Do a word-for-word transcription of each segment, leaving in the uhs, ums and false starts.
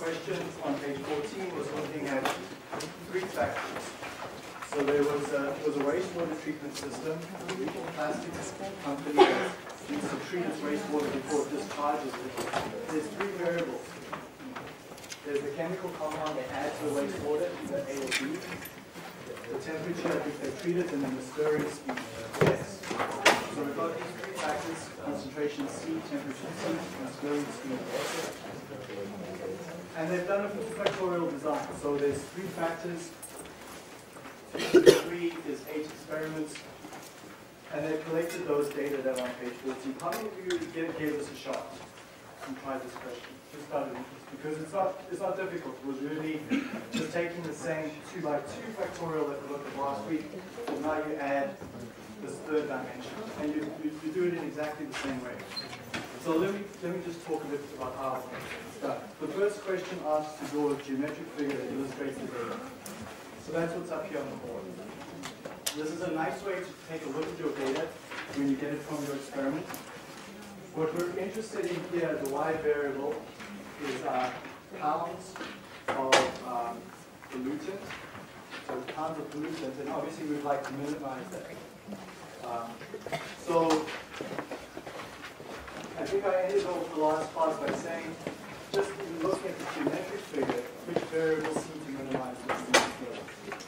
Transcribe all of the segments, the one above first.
question on page fourteen was looking at three factors. So there was a, it was a wastewater treatment system, a plastics company that needs to treat its wastewater before it discharges it. There's three variables. There's the chemical compound they add to the wastewater, either A or B, the temperature at which they treat it, and then the stirring speed, S. So we've got these three factors: concentration C, temperature C, and stirring speed S. And they've done a factorial design. So there's three factors. Three is eight experiments. And they've collected those data that are on page fourteen. How many of you gave, gave this a shot and tried this question? Just out of interest. Because it's not, it's not difficult. It was really just taking the same two by two factorial that we looked at last week, and now you add this third dimension. And you, you, you do it in exactly the same way. So let me, let me just talk a bit about how it's done. The first question asks to draw a geometric figure that illustrates the data. So that's what's up here on the board. This is a nice way to take a look at your data when you get it from your experiment. What we're interested in here, the y variable, is uh, pounds of um, pollutant. So pounds of pollutant, and obviously we'd like to minimize that. Um, so I think I ended off the last class by saying, just in looking at the geometric figure, which variables seem to minimize this level.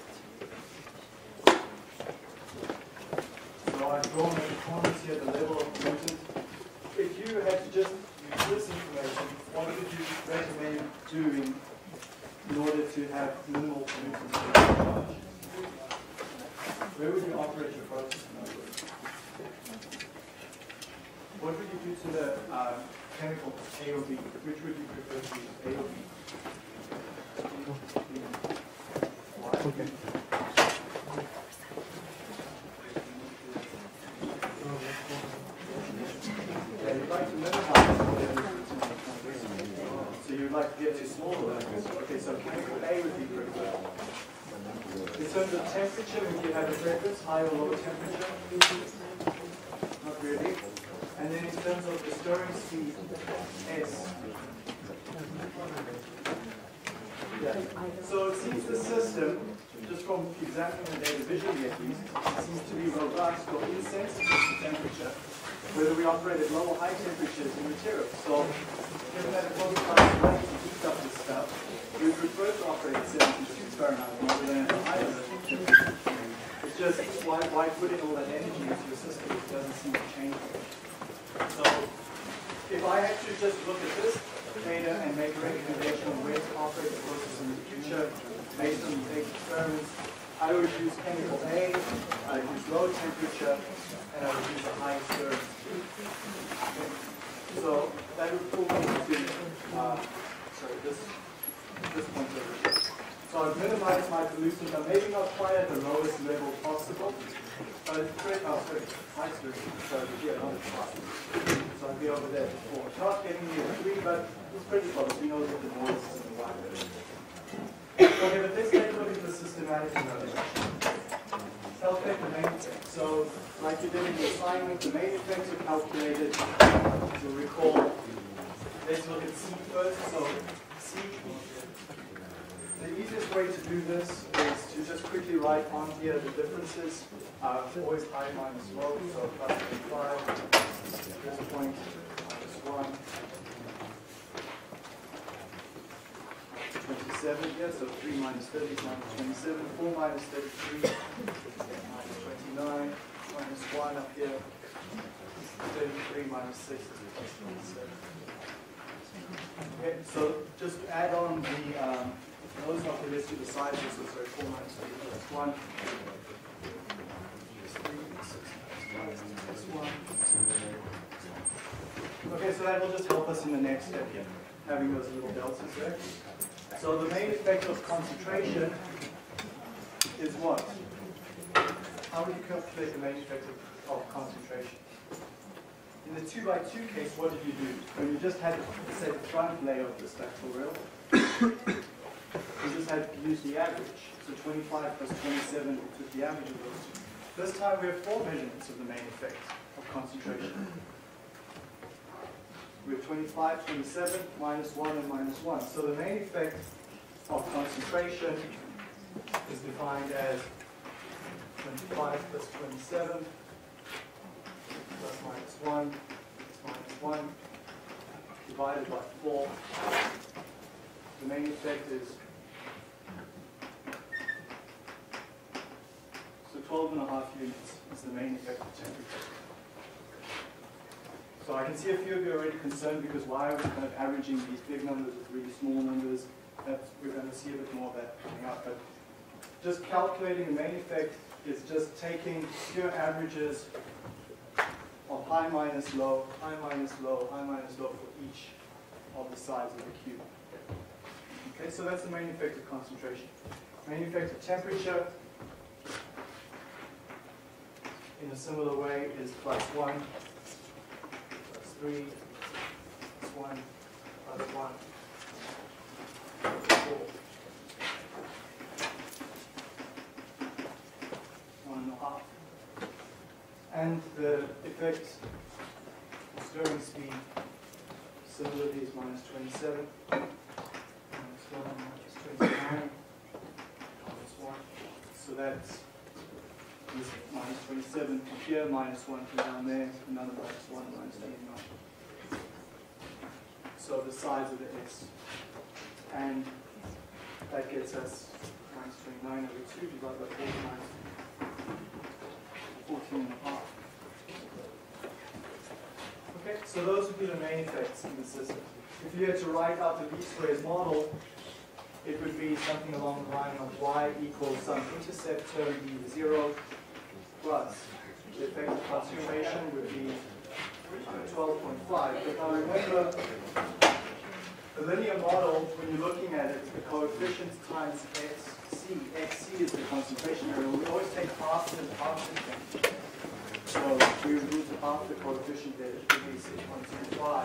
So I've drawn at the corners here the level of pollutant. If you had to just use this information, what would you recommend doing in order to have minimal pollutants? Where would you operate your process? What would you do to the uh, chemical A or B? Which would you prefer to use, A or B? Okay. Yeah, you'd like to minimize whatever. So you'd like to get to smaller levels. Okay, so chemical A would be preferred. In terms of temperature, would you have a preference, high or lower temperature? Not really. And then in terms of the stirring speed, S. Yeah. So it seems the system, just from examining the data visually at least, seems to be robust or insensitive to temperature, whether we operate at low or high temperatures in materials. So given that it wasn't trying to heat up this stuff, we would prefer to operate at seventy-six Fahrenheit rather than at a higher temperature. It's just, why, why put in all that energy into the system? It doesn't seem to change much. So if I had to just look at this data and make a recommendation on where to operate the process in the future based on these eight experiments, I would use chemical A, I would use low temperature, and I would use a high stirring speed. Okay. So that would pull me to uh, sorry, this, this point over here. So I've minimized my pollutant. I'm maybe not quite at the lowest level possible, but it's pretty, oh, sorry, high stirring speed. So here, not at five. So I'd be over there before. It's not getting me a three, but it's pretty close. We know that the noise is in the white. Okay, but let's take a look at the systematic evaluation. Calculate the main effect. So, like you did in the assignment, the main effects are calculated. You'll recall. Let's look at C first. So, C. The easiest way to do this is to just quickly write on here the differences. Uh, always high minus low, so plus twenty-five, this point minus one, twenty-seven here, so three minus thirty is minus twenty-seven, four minus thirty-three, minus twenty-nine, minus one up here, thirty-three minus six is plus twenty-seven. Okay, so just add on the, um, those not the list of the sizes, so sorry, four minus three plus one. Okay, so that will just help us in the next step here, having those little deltas there. So the main effect of concentration is what? How would you calculate the main effect of, of concentration? In the two by two case, what did you do? When you just had, say, the front layer of this factorial, you just had to use the average. So twenty-five plus twenty-seven, we took the average of those two. This time we have four measurements of the main effect of concentration. we have twenty-five, twenty-seven, minus one, and minus one. So the main effect of concentration is defined as twenty-five plus twenty-seven plus minus one plus minus one divided by four. The main effect is so twelve and a half units is the main effect of temperature. So I can see a few of you are already concerned because why are we kind of averaging these big numbers with really small numbers? That's, we're going to see a bit more of that coming up. But just calculating the main effect is just taking pure averages of high minus low, high minus low, high minus low for each of the sides of the cube. Okay, so that's the main effect of concentration. Main effect of temperature, in a similar way, is plus one, plus three, plus one, plus one, plus four. One and a half. And the effect of stirring speed similarly is minus twenty-seven, minus one, minus twenty-nine, minus one. So that's this minus twenty-seven from here, minus one from down there, another minus one, minus twenty-nine. So the sides of the S. And that gets us minus twenty-nine over two divided by four minus fourteen and a half. Okay, so those would be the main effects in the system. If you had to write out the least squares model, it would be something along the line of y equals some intercept term b zero plus the effect of concentration would be twelve point five. But now remember, the linear model, when you're looking at it, the coefficients times xc. Xc is the concentration area. We always take half the half the thing. So we remove half the coefficient there, it should be six point two five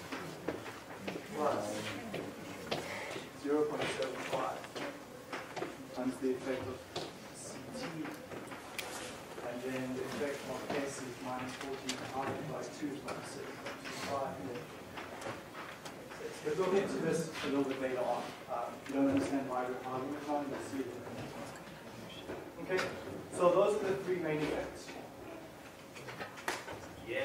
plus zero point seven five times the effect of Ct, and then the effect of S is minus fourteen divided by two is minus seven point two five. But we'll get to this a little bit later on. Um, if you don't understand why we're arguing with one, you'll see it in the next one. Okay, so those are the three main effects. Yeah.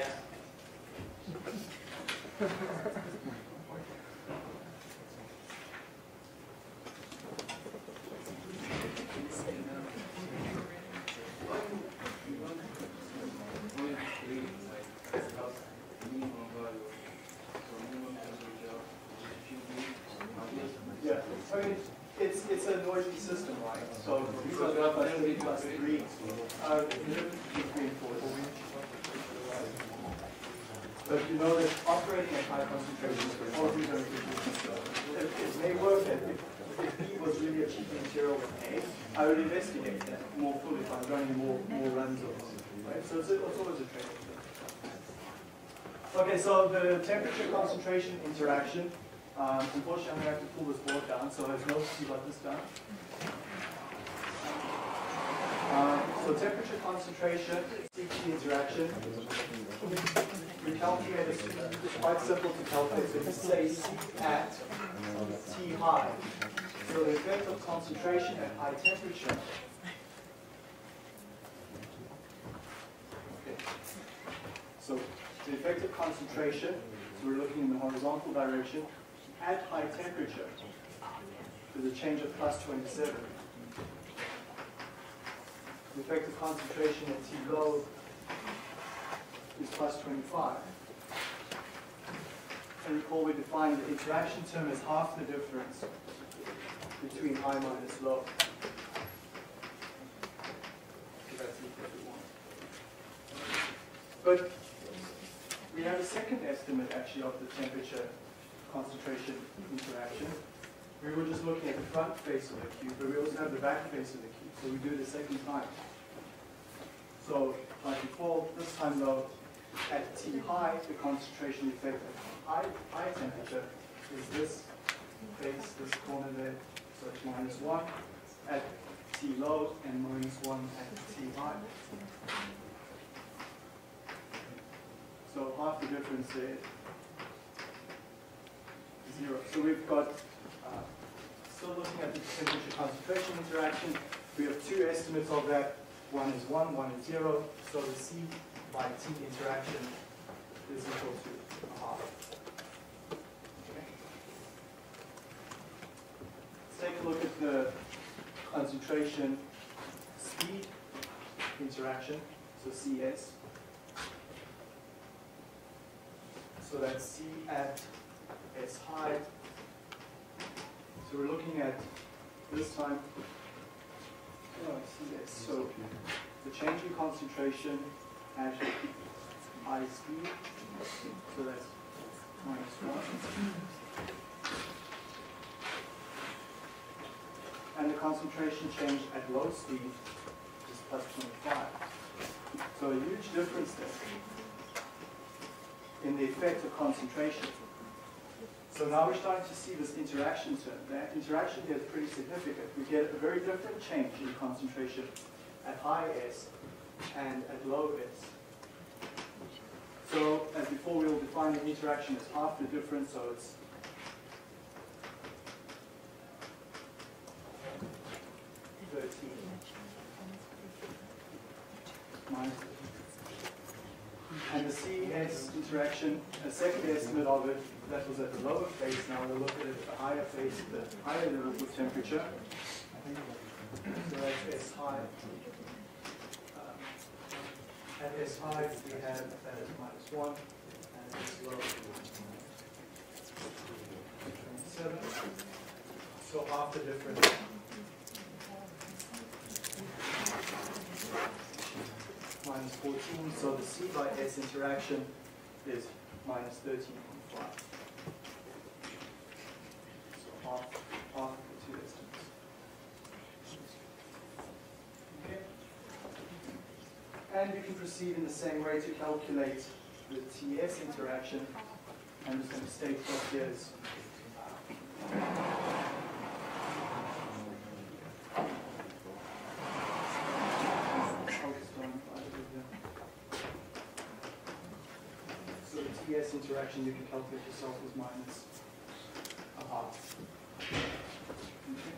Yeah, I mean, it's it's a noisy system, right? So these are the plus three plus three. Uh, three and four. But you know that operating at high concentrations for all these are it, it may work that if, if B was really a cheap material with A, I would investigate that more fully if I'm running more more runs of it. Right? So it's, it's always a trade-off. Okay, so the temperature concentration interaction. Um, unfortunately, I'm going to have to pull this board down, so there's no see about this down. Um, so temperature concentration, C T interaction. We calculate it, it's quite simple to calculate. So we say C at T high. So the effect of concentration at high temperature. Okay. So the effect of concentration, so we're looking in the horizontal direction, at high temperature, there's a change of plus twenty-seven. The effect of concentration at T low is plus twenty-five. And recall we defined the interaction term as half the difference between high minus low. So that's equal to one. But we have a second estimate actually of the temperature concentration interaction. We were just looking at the front face of the cube, but we also have the back face of the cube, so we do it a second time. So, like before, this time though, at T high, the concentration effect at high, high temperature is this face, this corner there, so it's minus one at T low and minus one at T high. So half the difference there zero. So we've got, uh, still looking at the temperature concentration interaction, we have two estimates of that. One is one, one is zero. So the C by T interaction is equal to a half. Okay. Let's take a look at the concentration speed interaction, so C S. So that's C at S high. So we're looking at this time, oh, C S. So the change in concentration at high speed, so that's minus one. And the concentration change at low speed is plus twenty-five. So a huge difference there in the effect of concentration. So now we're starting to see this interaction term. That interaction here is pretty significant. We get a very different change in concentration at high S and at low S. So as before, we will define the interaction as half the difference, so it's thirteen minus thirteen. And the C S interaction, a second estimate of it, that was at the lower phase. Now we'll look at it at the higher phase, the higher level of temperature. So that's S high. Um, at S high, we have that as minus one, and S low, twenty-seven. So half the difference. Minus fourteen, so the C by S interaction is minus thirteen point five. So half, half of the two estimates. Okay. And you can proceed in the same way to calculate the T S interaction. I'm just going to state what here is. T S interaction you can calculate yourself is minus a half. Okay.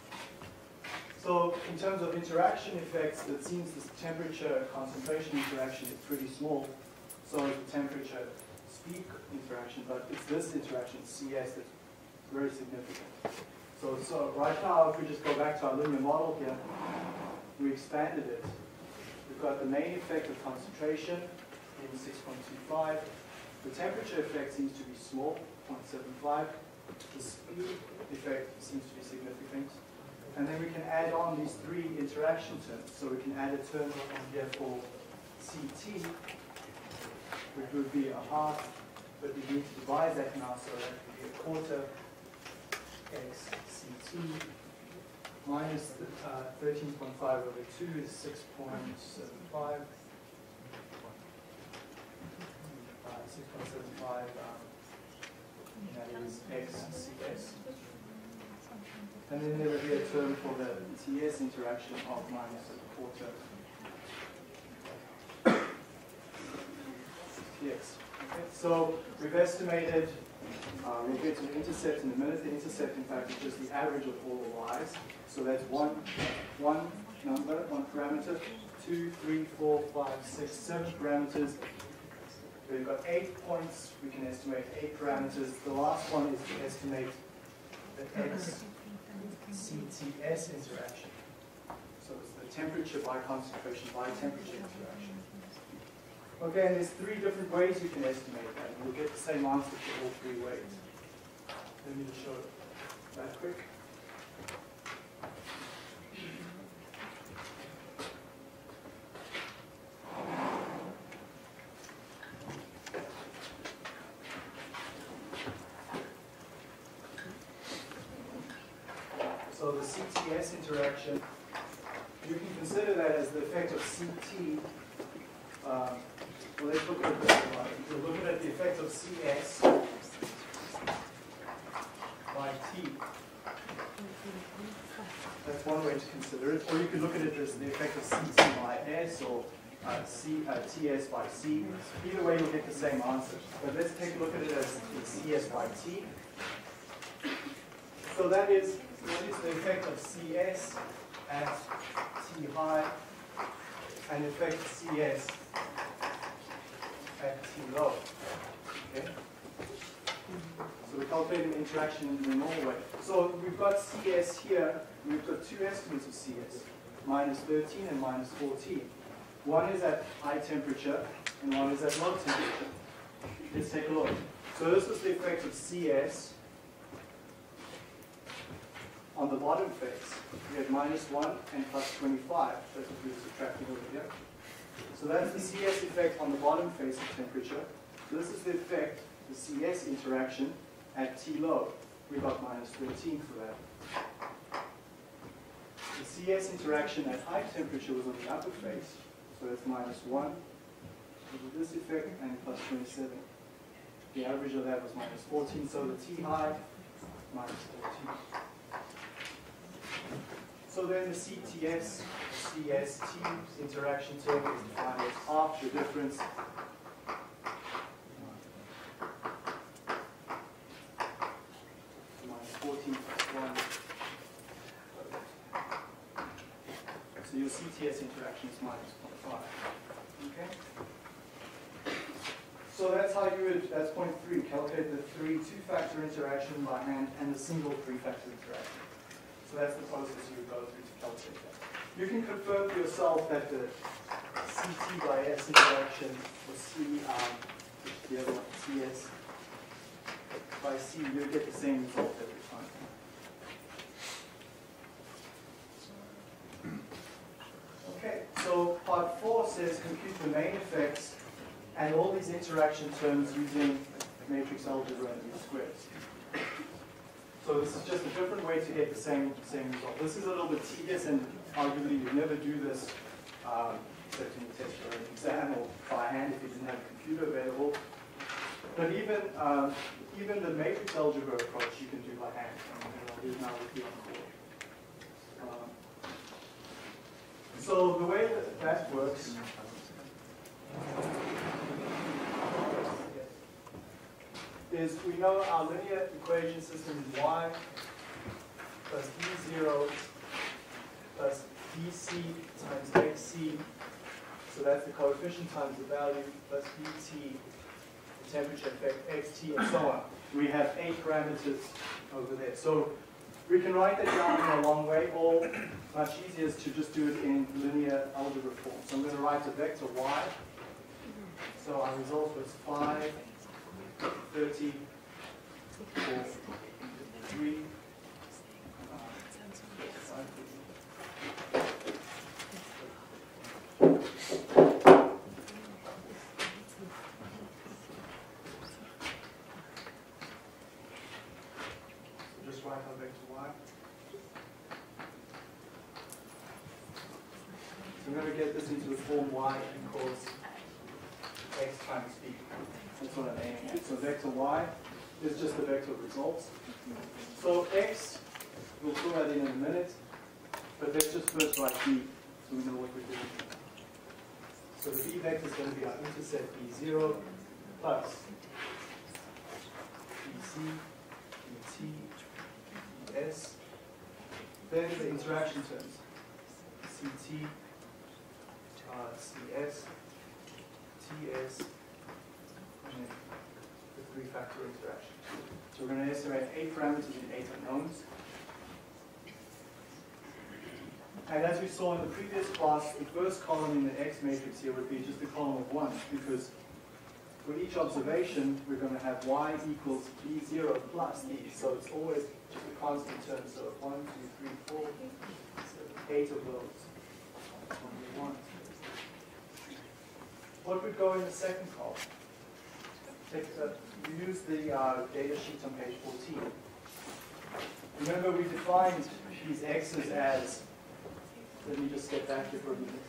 So in terms of interaction effects, it seems this temperature concentration interaction is pretty small. So is the temperature speed interaction, but it's this interaction, C S, that's very significant. So, so right now, if we just go back to our linear model here, we expanded it. We've got the main effect of concentration in six point two five. The temperature effect seems to be small, zero point seven five. The speed effect seems to be significant. And then we can add on these three interaction terms. So we can add a term on here for C T, which would be a half, but we need to divide that now, so that would be a quarter x C T minus uh, thirteen point five over two is six point seven five. six point seven five, um, that is x C S. And then there will be a term for the T S interaction of minus a quarter T X. Okay, so we've estimated, uh, we'll get to the intercept in a minute. The intercept, in fact, is just the average of all the y's. So that's one, one number, one parameter, two, three, four, five, six, seven parameters. We've got eight points, we can estimate eight parameters. The last one is to estimate the X C T S interaction. So it's the temperature by concentration by temperature interaction. Okay, and there's three different ways you can estimate that, and we'll get the same answer for all three ways. Let me just show that quick. So the C T S interaction, you can consider that as the effect of C T. Um, well, let's look at it this way. We'll look at the effect of C S by T. That's one way to consider it. Or you could look at it as the effect of C T by S or uh, C, uh, T S by C. Either way, you'll get the same answer. But let's take a look at it as C S by T. So that is, what is the effect of C S at T high and effect C S at T low. Okay? So we're calculating the interaction in the normal way. So we've got C S here, we've got two estimates of C S, minus thirteen and minus fourteen. One is at high temperature and one is at low temperature. Let's take a look. So this is the effect of C S on the bottom face. We have minus one and plus twenty-five. That's what we're subtracting over here. So that's the C S effect on the bottom face of temperature. So this is the effect, the C S interaction at T low. We got minus thirteen for that. The C S interaction at high temperature was on the upper face. So that's minus one over this effect and plus twenty-seven. The average of that was minus fourteen. So the T high, minus fourteen. So then the C T S, C S T interaction term is defined as half the difference minus fourteen plus one. So your C T S interaction is minus zero point five. Okay? So that's how you would, that's point three, calculate the three two-factor interaction by hand and the single three-factor interaction. So that's the process you would go through to calculate that. You can confirm for yourself that the C T by S interaction, or C, um, the other one, C S by C, you'll get the same result every time. Okay, so part four says compute the main effects and all these interaction terms using matrix algebra and U squares. So this is just a different way to get the same, same result. This is a little bit tedious, and arguably you'd never do this um, except in a test or an exam or by hand if you didn't have a computer available. But even, um, even the matrix algebra approach you can do by hand. And I'll do it now with you on board. Um, so the way that that works is we know our linear equation system is y plus d zero plus dc times xc. So that's the coefficient times the value plus dt, the temperature effect, xt, and so on. We have eight parameters over there. So we can write that down in a long way, or much easier is to just do it in linear algebra form. So I'm going to write a vector y. So our result was five, thirty, four, three, uh, five, so just write our vector y. So I'm going to get this into the form y equals x times b. That's what I'm aiming at. So vector y is just the vector of results. So x, we'll fill that in in a minute, but let's just first write b so we know what we're doing. So the b vector is going to be our intercept b zero plus bc, bt, bs. Then the interaction terms, ct, uh, cs, ts, and then the three-factor interaction. So we're going to estimate eight parameters and eight unknowns. And as we saw in the previous class, the first column in the X matrix here would be just a column of ones, because for each observation, we're going to have y equals b zero plus d. So it's always just a constant term. So one, two, three, four, seven, eight of those. Only one. What would go in the second column? Take, uh, we use the uh, data sheet on page fourteen. Remember, we defined these x's as, let me just step back here for a minute.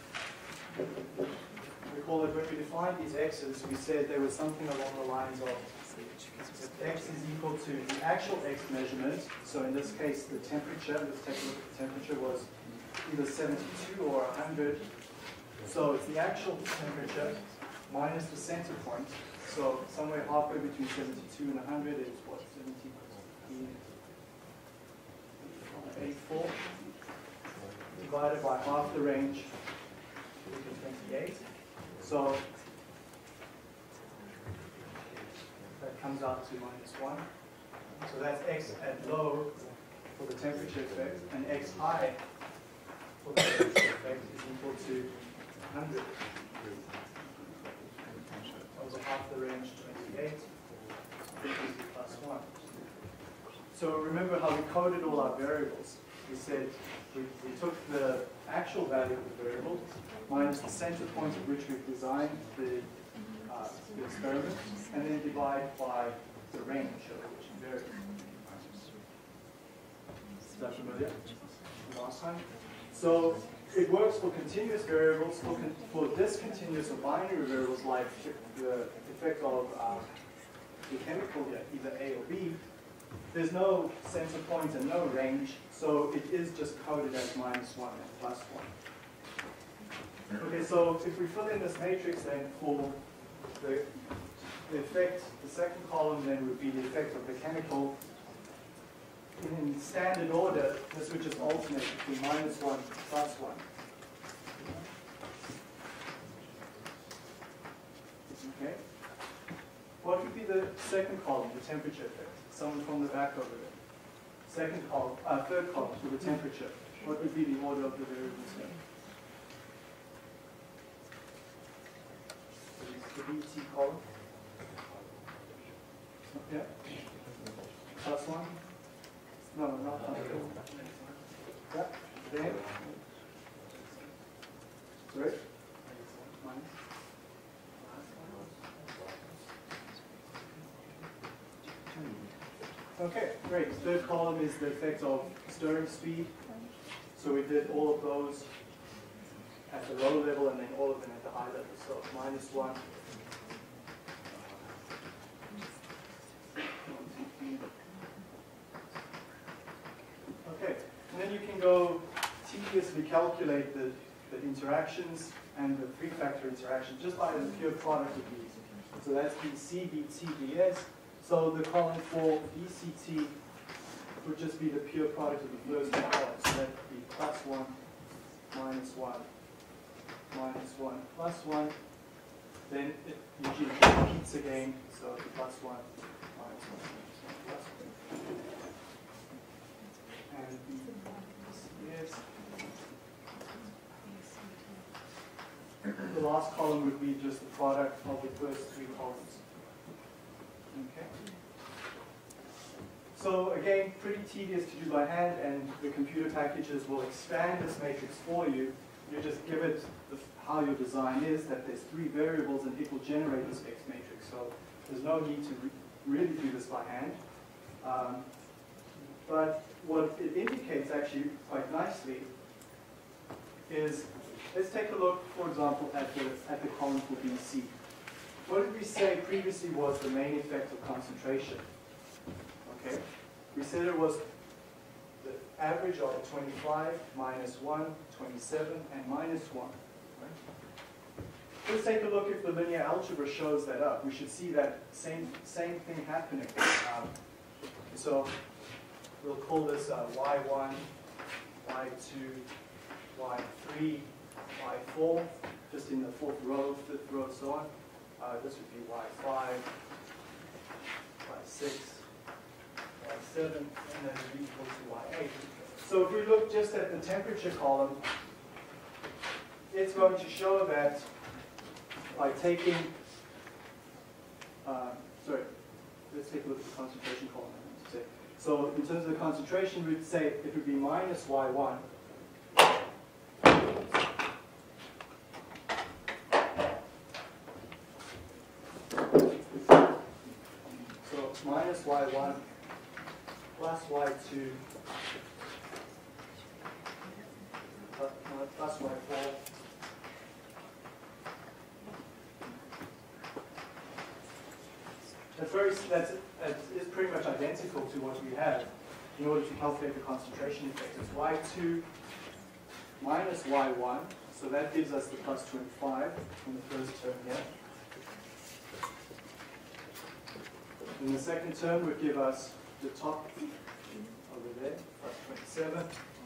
Recall that when we defined these x's, we said there was something along the lines of x is equal to the actual x measurement. So in this case, the temperature, let's take a look at the temperature, was either seventy-two or one hundred. So it's the actual temperature minus the center point. So somewhere halfway between seventy-two and one hundred is what? seventy, eighty-four divided by half the range, which is twenty-eight. So that comes out to minus one. So that's x at low for the temperature effect, and x high for the temperature effect is equal to one hundred. Over half the range, twenty-eight, equals to plus one. So remember how we coded all our variables. We said we, we took the actual value of the variable minus the center point at which we've designed the, uh, the experiment, and then divide by the range over which it varies. Is that familiar? Last time? So it works for continuous variables, for, con for discontinuous or binary variables like the effect of uh, the chemical, yeah, either A or B. There's no center point and no range, so it is just coded as minus one and plus one. Okay, so if we fill in this matrix then for the, the effect, the second column then would be the effect of the chemical. In standard order, this would just alternate between minus one and plus one. Okay. What would be the second column, the temperature effect? Someone from the back over there. Second column, uh, third column for the temperature. What would be the order of the variables here? The B T column. Yeah. Plus one. No, no, not one. Yeah. Then. Sorry. Minus. Okay, great. Third column is the effect of stirring speed. So we did all of those at the low level and then all of them at the high level. So minus one. Okay, and then you can go tediously calculate the, the interactions and the three-factor interaction just by the pure product of these. So that's B C, B T, B S. So the column for B C T would just be the pure product of the first two columns. So that would be plus one, minus one, minus one, plus one. Then it usually repeats again. So the plus one, minus one, minus one, plus one. And B C S. The last column would be just the product of the first three columns. Okay. So again, pretty tedious to do by hand, and the computer packages will expand this matrix for you. You just give it the, how your design is, that there's three variables, and it will generate this X matrix. So there's no need to re really do this by hand. Um, but what it indicates actually quite nicely is, let's take a look, for example, at the, at the column for B C. What did we say previously was the main effect of concentration? Okay, we said it was the average of twenty-five, minus one, twenty-seven, and minus one. Right? Let's take a look if the linear algebra shows that up. We should see that same, same thing happening. Um, so we'll call this uh, y one, y two, y three, y four, just in the fourth row, fifth row, so on. Uh, this would be y five, y six, y seven, and then it equals to y eight. So if we look just at the temperature column, it's going to show that by taking, uh, sorry, let's take a look at the concentration column. So in terms of the concentration, we'd say it would be minus y one. Minus y one plus y two plus, plus y four that's very that's that is pretty much identical to what we have in order to calculate the concentration effect. It's y two minus y one, so that gives us the plus twenty-five in the first term here. And the second term would give us the top over there, plus twenty-seven.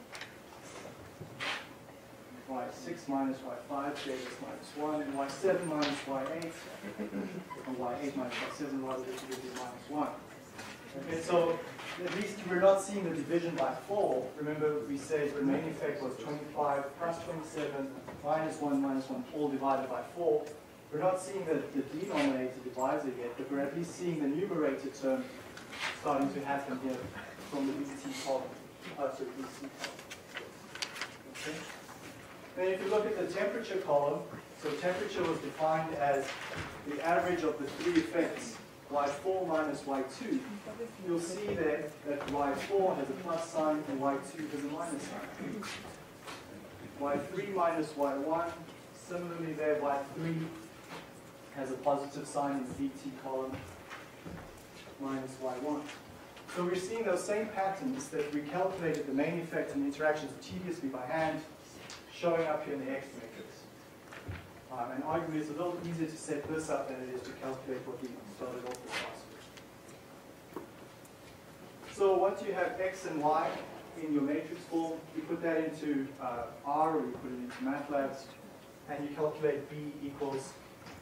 y six minus y five gave us minus one, and y seven minus y eight, and y eight minus y seven was equal to minus one. Okay, so at least we're not seeing the division by four. Remember, we said the main effect was twenty-five plus twenty-seven minus one minus one, all divided by four. We're not seeing the, the denominator divisor yet, but we're at least seeing the numerator term starting to happen here from the B T column. Uh, so B C column. Okay. Then if you look at the temperature column, so temperature was defined as the average of the three effects, y four minus y two. You'll see there that y four has a plus sign and y two has a minus sign. y three minus y one, similarly there y three has a positive sign in the B T column, minus y one. So we're seeing those same patterns that we calculated the main effect and interactions tediously by hand, showing up here in the X matrix. Um, and arguably it's a little easier to set this up than it is to calculate what we started off with last week. So once you have X and Y in your matrix form, you put that into uh, R, or you put it into MATLAB, and you calculate B equals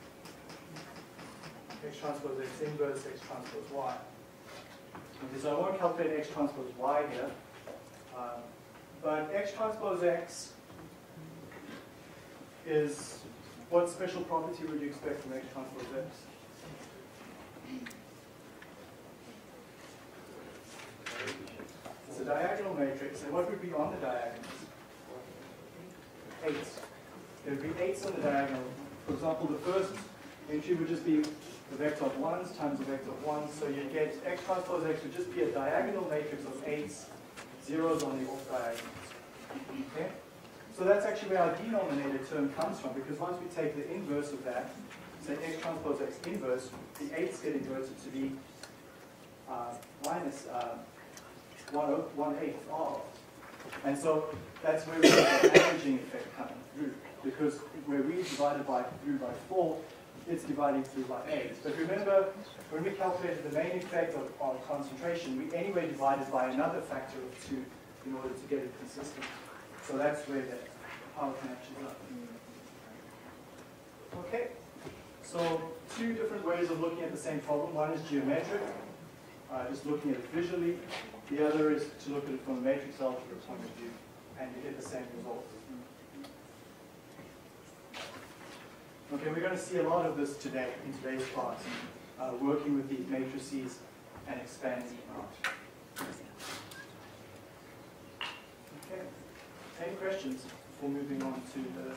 X transpose X inverse X transpose Y. Okay, so I won't calculate X transpose Y here, um, but X transpose X is, what special property would you expect from X transpose X? It's a diagonal matrix, and what would be on the diagonals? Eights. There would be eights on the diagonal. For example, the first entry would just be the vector of ones times the vector of ones, so you get X transpose X would just be a diagonal matrix of eights, zeros on the off diagonals. Okay? So that's actually where our denominator term comes from, because once we take the inverse of that, say X transpose X inverse, the eights get inverted to be uh, minus uh, one, one eighth of. And so that's where we get the averaging effect coming through, because where we divided by through by four, it's dividing through by eight. But remember, when we calculated the main effect of, on concentration, we anyway divided by another factor of two in order to get it consistent. So that's where the power matches up. Okay, so two different ways of looking at the same problem. One is geometric, uh, just looking at it visually. The other is to look at it from a matrix algebra point of view, and you get the same result. Okay, we're going to see a lot of this today in today's class, uh, working with these matrices and expanding them out. Okay, any questions before moving on to the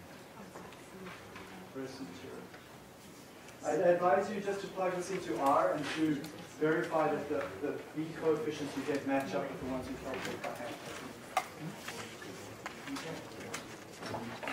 rest of the material? I advise you just to plug this into R and to verify that the, the B coefficients you get match up with the ones you calculate by hand. Okay.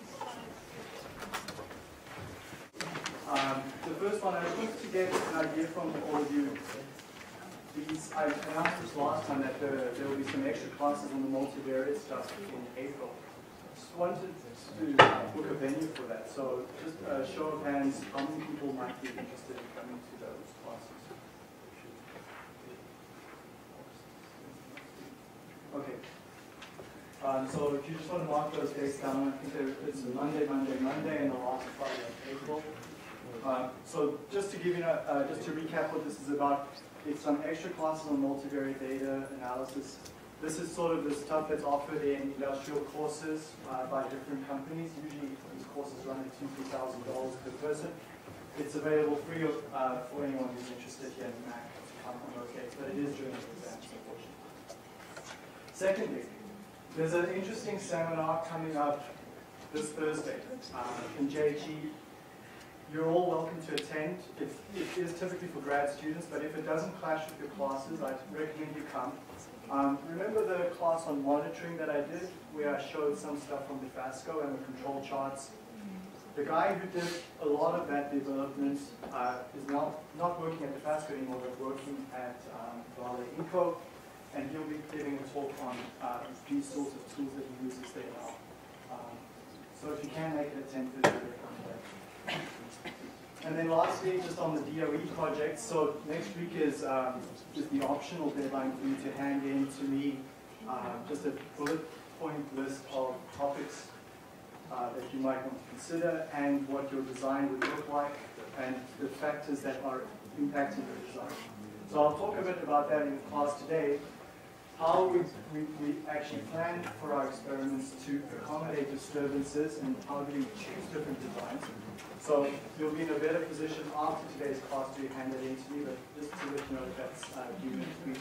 Um, the first one, I wanted to get an idea from all of you. These, I announced this last time that there, there will be some extra classes on the multivariate stuff in April. Just wanted to uh, book a venue for that. So just a show of hands, how many people might be interested in coming to those classes? Okay. Um, so if you just want to mark those dates down, I think it's Monday, Monday, Monday, and the last Friday of April. Uh, so just to give you, a, uh, just to recap what this is about, it's some extra classes on multivariate data analysis. This is sort of the stuff that's offered in industrial courses uh, by different companies. Usually these courses run at two, three thousand dollars per person. It's available free of, uh, for anyone who's interested here in Mac to come on those dates, but it is during the exams, unfortunately. Secondly, there's an interesting seminar coming up this Thursday uh, in J H E. You're all welcome to attend. It, it is typically for grad students, but if it doesn't clash with your classes, I recommend you come. Um, remember the class on monitoring that I did, where I showed some stuff from Dofasco and the control charts? The guy who did a lot of that development uh, is not, not working at Dofasco anymore, but working at um, Vale Inco, and he'll be giving a talk on uh, these sorts of tools that he uses there now. Um, so if you can make it at ten thirty, come back. And then lastly, just on the D O E project, so next week is, um, is the optional deadline for you to hand in to me uh, just a bullet point list of topics uh, that you might want to consider and what your design would look like and the factors that are impacting your design. So I'll talk a bit about that in class today, how we, we, we actually plan for our experiments to accommodate disturbances and how do we choose different designs. So you'll be in a better position after today's class to hand it in to me, but just to let you know that that's uh, due next week.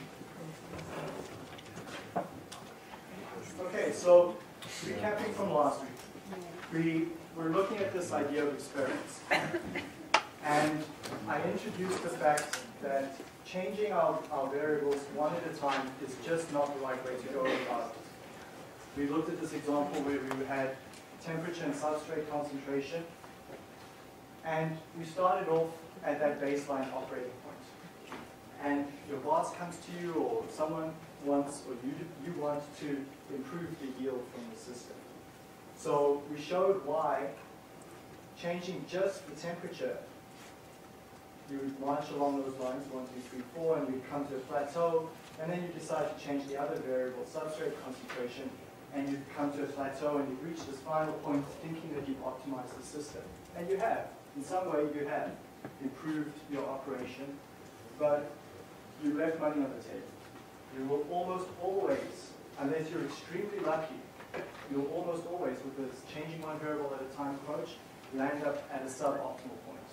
Okay, so recapping from last week, we were looking at this idea of experiments. And I introduced the fact that changing our, our variables one at a time is just not the right way to go about it. We looked at this example where we had temperature and substrate concentration, and we started off at that baseline operating point. And your boss comes to you, or someone wants, or you, you want to improve the yield from the system. So we showed why changing just the temperature, you would march along those lines, one, two, three, four, and you'd come to a plateau, and then you decide to change the other variable, substrate concentration, and you'd come to a plateau, and you'd reach this final point thinking that you've optimized the system. And you have. In some way, you have improved your operation, but you left money on the table. You will almost always, unless you're extremely lucky, you'll almost always, with this changing one variable at a time approach, land up at a suboptimal point.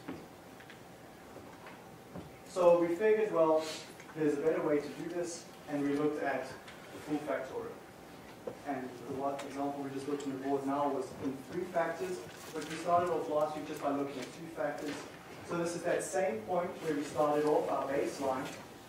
So we figured, well, there's a better way to do this, and we looked at the full factorial. And the one example we just looked on the board now was in three factors, but we started off last week just by looking at two factors. So this is that same point where we started off our baseline.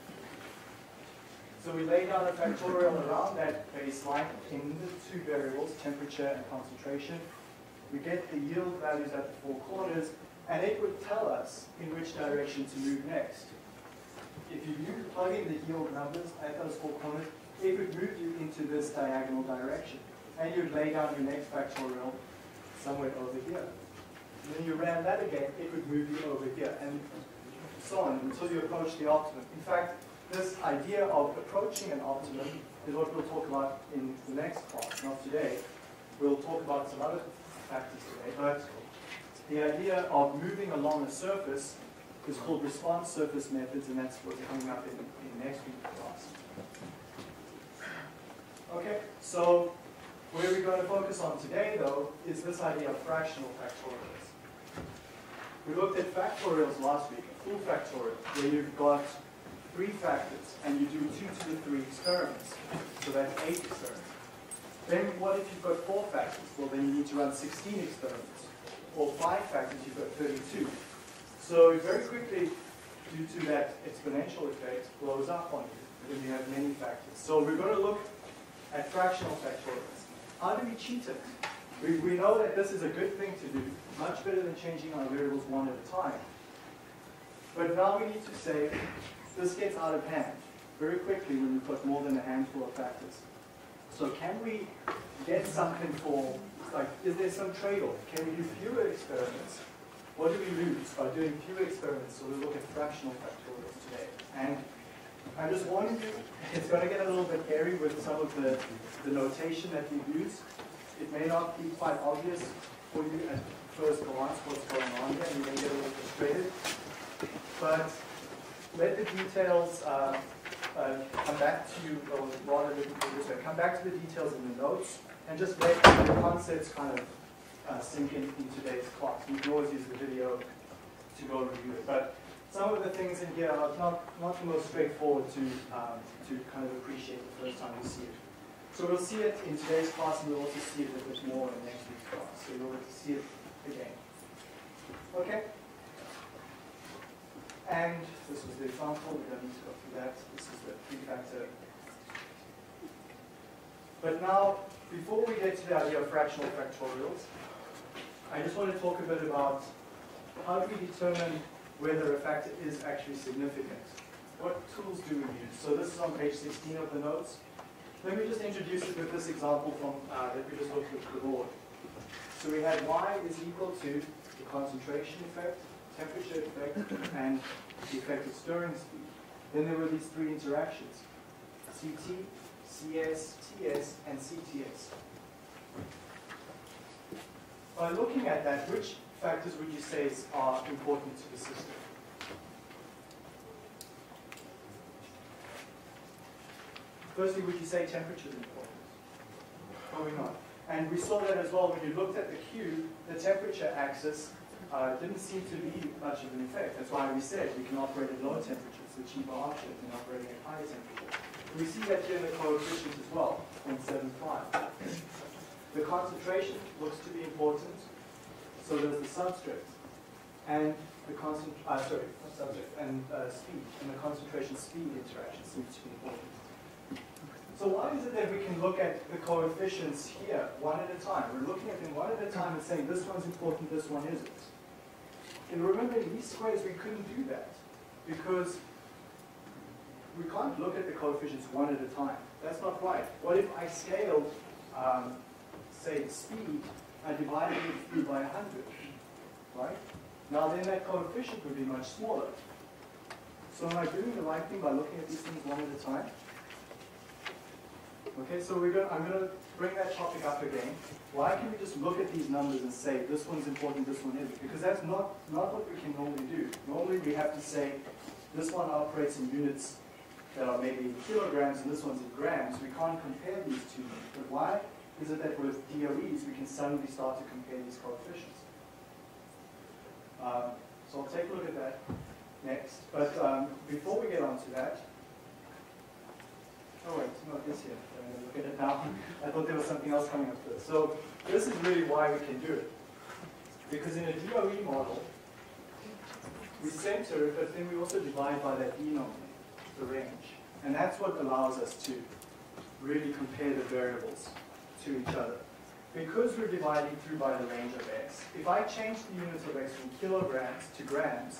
So we laid down a factorial around that baseline in the two variables, temperature and concentration. We get the yield values at the four corners, and it would tell us in which direction to move next. If you plug in the yield numbers at those four corners, it would move you into this diagonal direction. And you'd lay down your next factorial somewhere over here. When you ran that again, it would move you over here, and so on until you approach the optimum. In fact, this idea of approaching an optimum is what we'll talk about in the next class, not today. We'll talk about some other factors today, but the idea of moving along a surface is called response surface methods, and that's what's coming up in, in next week's class. Okay, so where we're going to focus on today, though, is this idea of fractional factorials. We looked at factorials last week, a full factorial, where you've got three factors, and you do two to the three experiments. So that's eight experiments. Then what if you've got four factors? Well, then you need to run sixteen experiments. Or five factors, you've got thirty-two. So very quickly, due to that exponential effect, blows up on you when you have many factors. So we're going to look at fractional factorials. How do we cheat it? We, we know that this is a good thing to do, much better than changing our variables one at a time. But now we need to say, this gets out of hand very quickly when you've got more than a handful of factors. So can we get something for, like, is there some trade-off? Can we do fewer experiments? What do we lose by doing fewer experiments? So we'll look at fractional factorials today. And I'm just warning you, it's going to get a little bit hairy with some of the, the notation that we use. It may not be quite obvious for you at first glance what's going on here, and you may get a little frustrated. But let the details uh, uh, come back to you, or rather, let me put it this way, come back to the details in the notes, and just let the concepts kind of uh, sink in in today's class. You can always use the video to go review it. But some of the things in here are not, not the most straightforward to, um, to kind of appreciate the first time you see it. So we'll see it in today's class, and we'll also see it a little bit more in next week's class. So you'll get to see it again. Okay? And this was the example. We don't need to go through that. This is the three-factor. But now, before we get to the idea of fractional factorials, I just want to talk a bit about how do we determine whether a factor is actually significant. What tools do we use? So this is on page sixteen of the notes. Let me just introduce it with this example from uh, that we just looked at the board. So we had y is equal to the concentration effect temperature effect and the effect of stirring speed. Then there were these three interactions, C T, C S, T S, and C T S. By looking at that, which factors would you say are important to the system? Firstly, would you say temperature is important? Probably not. And we saw that as well when you looked at the Q, the temperature axis uh, didn't seem to be much of an effect. That's why we said we can operate at lower temperatures, the cheaper option than operating at higher temperatures. We see that here in the coefficients as well, zero point seven five. The concentration looks to be important, so does the substrate. And the concent uh, sorry, not substrate, and uh, speed, and the concentration speed interaction seems to be important. So why is it that we can look at the coefficients here one at a time? We're looking at them one at a time and saying this one's important, this one isn't. And remember, in least squares we couldn't do that because we can't look at the coefficients one at a time. That's not right. What if I scaled, um, say, speed, I divided it through by one hundred, right? Now then that coefficient would be much smaller. So am I doing the right thing by looking at these things one at a time? Okay, so we're going, I'm going to bring that topic up again. Why can we just look at these numbers and say this one's important, this one isn't? Because that's not, not what we can normally do. Normally we have to say this one operates in units that are maybe in kilograms and this one's in grams. We can't compare these two. But why is it that with D O Es we can suddenly start to compare these coefficients? Um, so I'll take a look at that next. But um, before we get on to that, oh wait, no, it is here. I'm going to look at it now. I thought there was something else coming up first. So this is really why we can do it. Because in a D O E model, we center it, but then we also divide by that denominator, the range. And that's what allows us to really compare the variables to each other. Because we're dividing through by the range of x, if I change the units of x from kilograms to grams,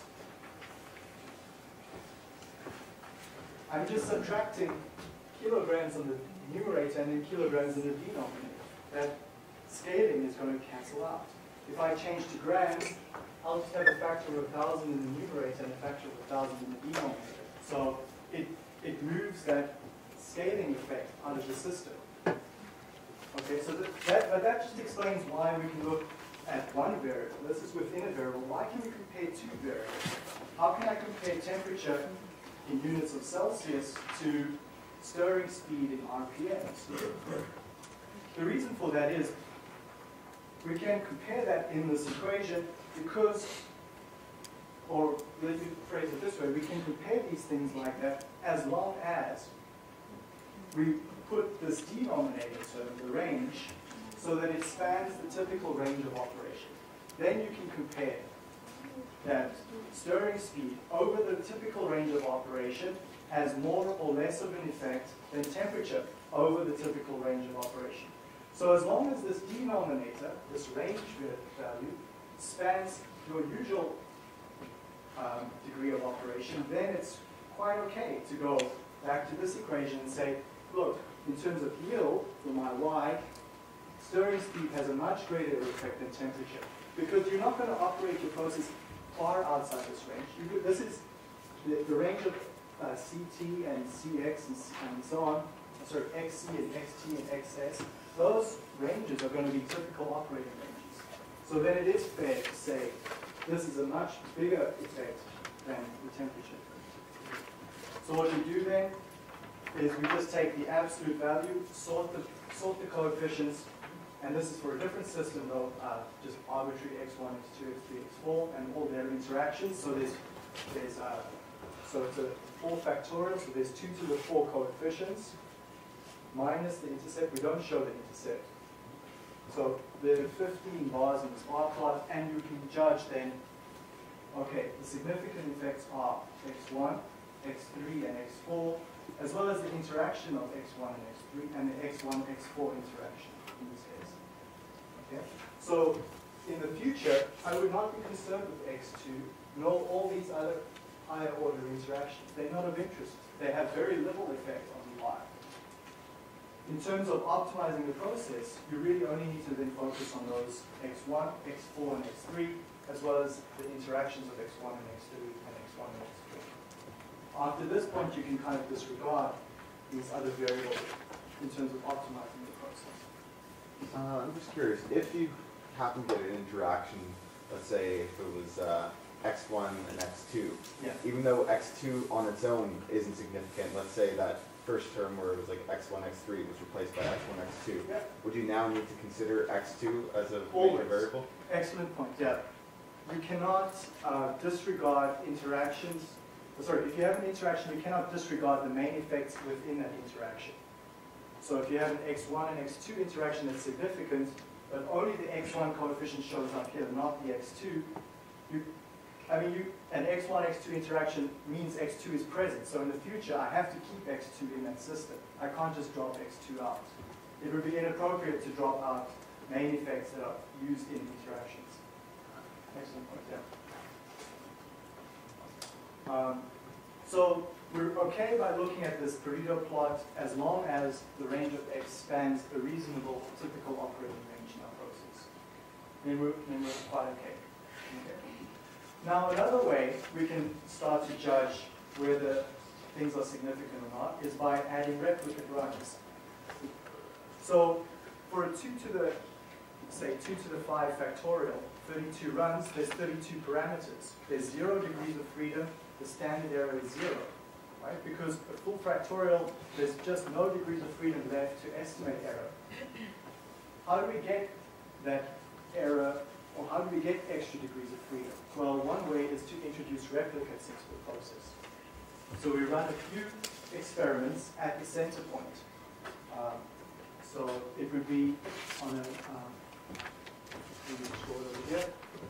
I'm just subtracting kilograms on the numerator and then kilograms in the denominator. That scaling is going to cancel out. If I change to grams, I'll just have a factor of one thousand in the numerator and a factor of one thousand in the denominator. So it, it moves that scaling effect out of the system. Okay, so that, that, but that just explains why we can look at one variable. This is within a variable. Why can we compare two variables? How can I compare temperature in units of Celsius to stirring speed in R P Ms? The reason for that is we can compare that in this equation because, or let me phrase it this way, we can compare these things like that as long as we put this denominator term, the range, so that it spans the typical range of operation. Then you can compare that stirring speed over the typical range of operation has more or less of an effect than temperature over the typical range of operation. So as long as this denominator, this range value, spans your usual um, degree of operation, then it's quite okay to go back to this equation and say, look, in terms of yield for my y, stirring speed has a much greater effect than temperature. Because you're not going to operate your process far outside this range. You could, this is the, the range of uh, C T and C X and, and so on, sorry, X C and X T and X S. Those ranges are going to be typical operating ranges. So then it is fair to say this is a much bigger effect than the temperature. So what we do then is we just take the absolute value, sort the, sort the coefficients, and this is for a different system though, uh, just arbitrary x one, x two, x three, x four, and all their interactions. So there's, there's uh, so it's a four factorial, so there's two to the four coefficients, minus the intercept. We don't show the intercept. So there are fifteen bars in this bar plot, and you can judge then, okay, the significant effects are x one, x three, and x four, as well as the interaction of x one and x three, and the x one, x four interaction in this case. Okay? So in the future, I would not be concerned with x two, nor all these other higher order interactions. They're not of interest. They have very little effect on the y. In terms of optimizing the process, you really only need to then focus on those x one, x four, and x three, as well as the interactions of x one and x two and x one and x three. After this point, you can kind of disregard these other variables in terms of optimizing the process. Uh, I'm just curious, if you happen to get an interaction, let's say if it was uh, x one and x two, yeah. even though x two on its own isn't significant, let's say that first term where it was like x one, x three was replaced by x one, x two, yeah. would you now need to consider x two as a Always. major variable? Excellent point, yeah. You cannot uh, disregard interactions. Sorry, if you have an interaction, you cannot disregard the main effects within that interaction. So if you have an x one and x two interaction that's significant, but only the x one coefficient shows up here, not the x two, you, I mean, you, an x one, x two interaction means x two is present. So in the future, I have to keep x two in that system. I can't just drop x two out. It would be inappropriate to drop out main effects that are used in interactions. Excellent point, yeah. Um, so we're okay by looking at this Pareto plot as long as the range of x spans a reasonable typical operating range in our process. Then we're, then we're quite okay. okay. Now another way we can start to judge whether things are significant or not is by adding replicate runs. So for a two to the, say two to the five factorial, thirty-two runs, there's thirty-two parameters. There's zero degrees of freedom. The standard error is zero, right? Because a full factorial, there's just no degrees of freedom left to estimate error. How do we get that error, or how do we get extra degrees of freedom? Well, one way is to introduce replicates into the process. So we run a few experiments at the center point. Um, so it would be on a, um, let me just go over here.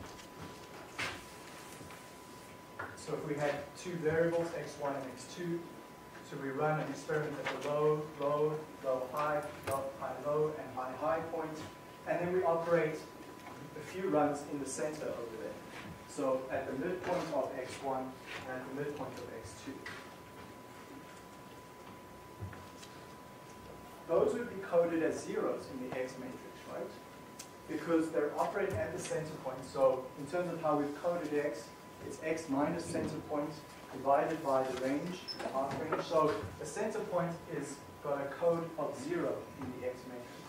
So if we had two variables, x one and x two, so we run an experiment at the low, low, low, high, low, high, low, and high, high point, and then we operate a few runs in the center over there. So at the midpoint of x one and at the midpoint of x two. Those would be coded as zeros in the X matrix, right? Because they're operating at the center point. So in terms of how we've coded x, it's x minus center point divided by the range, the half range. So the center point is got a code of zero in the X matrix.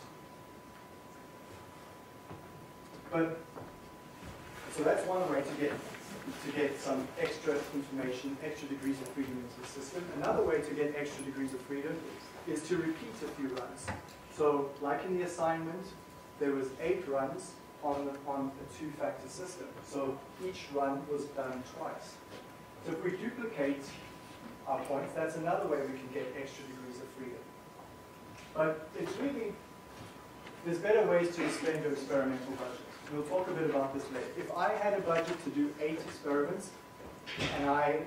But so that's one way to get to get some extra information, extra degrees of freedom into the system. Another way to get extra degrees of freedom is to repeat a few runs. So like in the assignment, there was eight runs on, the, on a two-factor system. So each run was done twice. So if we duplicate our points, that's another way we can get extra degrees of freedom. But it's really, there's better ways to spend your experimental budget. We'll talk a bit about this later. If I had a budget to do eight experiments, and I,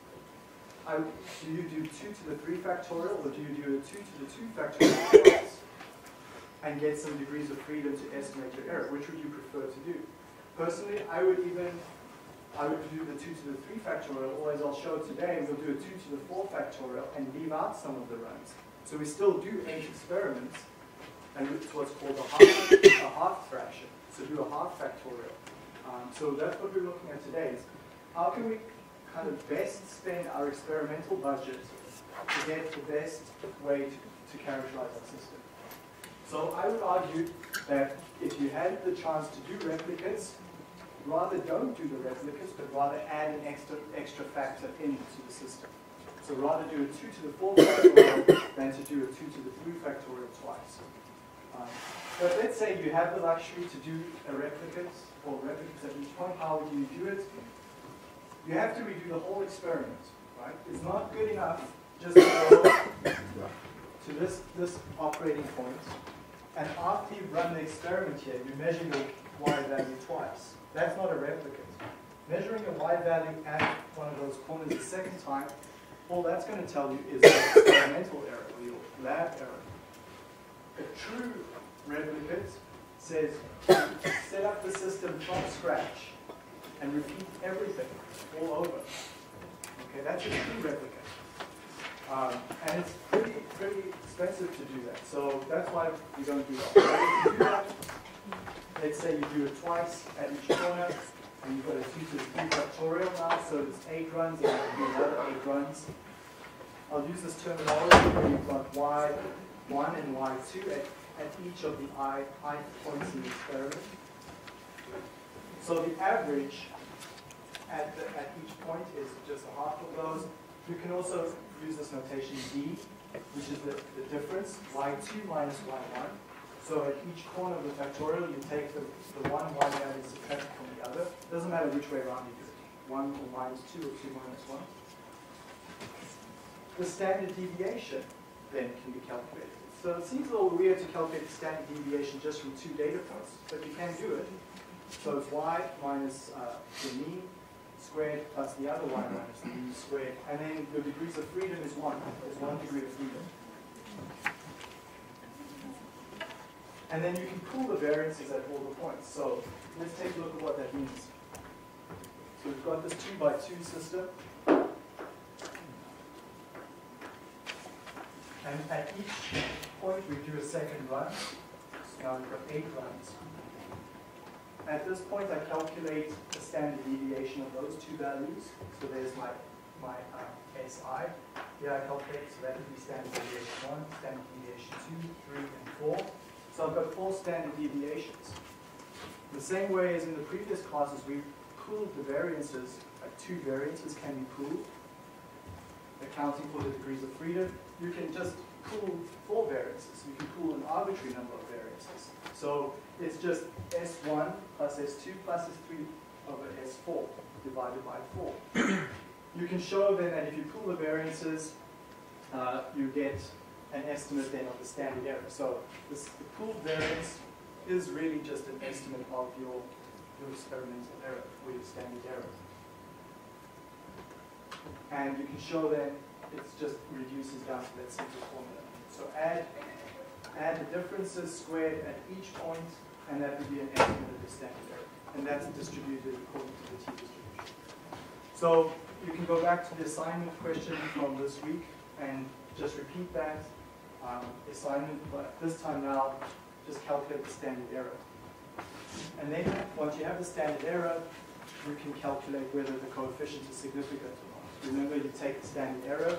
I do you do two to the three factorial, or do you do a two to the two factorial twice, and get some degrees of freedom to estimate your error? Which would you prefer to do? Personally, I would even, I would do the two to the three factorial, or as I'll show today, we'll do a two to the four factorial and leave out some of the runs. So we still do eight experiments, and it's what's called a half, a half fraction. So do a half factorial. Um, so that's what we're looking at today, is how can we kind of best spend our experimental budget to get the best way to, to characterize our system. So I would argue that if you had the chance to do replicates, rather don't do the replicates, but rather add an extra, extra factor into the system. So rather do a two to the four factorial than to do a two to the three factorial twice. Um, but let's say you have the luxury to do a replicate or replicates at each point. How do you do it? You have to redo the whole experiment, right? It's not good enough just to go to this, this operating point, and after you've run the experiment here, you measure your y value twice. That's not a replicate. Measuring your y value at one of those corners the second time, all that's going to tell you is your experimental error or your lab error. A true replicate says set up the system from scratch and repeat everything all over. Okay, that's a true replicate. Um, and it's pretty, pretty expensive to do that. So that's why we don't do that. But if you do that, let's say you do it twice at each corner, And you've got a two to the three factorial now, so it's eight runs and it'll be another eight runs. I'll use this terminology where you've got y one and y two at, at each of the i, i points in the experiment. So the average at, the, at each point is just a half of those. You can also use this notation d, which is the, the difference, y two minus y one. So at each corner of the factorial, you take the, the one y value subtracted from the other. It doesn't matter which way around you do it. one or minus two or two minus one. The standard deviation then can be calculated. So it seems a little weird to calculate the standard deviation just from two data points, but you can do it. So it's y minus uh, the mean squared plus the other y minus the mean squared, and then your degrees of freedom is one. There's one degree of freedom. And then you can pool the variances at all the points. So let's take a look at what that means. So we've got this two by two system. And at each point we do a second run. So now we've got eight runs. At this point I calculate the standard deviation of those two values. So there's my, my um, S I. Here I calculate, so that would be standard deviation one, standard deviation two, three, and four. So I've got four standard deviations. The same way as in the previous classes, we pooled the variances, like two variances can be pooled, accounting for the degrees of freedom. You can just pool four variances. You can pool an arbitrary number of variances. So it's just S one plus S two plus S three over S four divided by four. You can show then that if you pool the variances, uh, you get an estimate then of the standard error. So this, the pooled variance is really just an estimate of your, your experimental error or your standard error. And you can show that it just reduces down to that simple formula. So add, add the differences squared at each point, and that would be an estimate of the standard error. And that's distributed according to the t-distribution. So you can go back to the assignment question from this week and just repeat that. Um, assignment, but this time now, just calculate the standard error. And then, once you have the standard error, you can calculate whether the coefficient is significant or not. Remember, you take the standard error,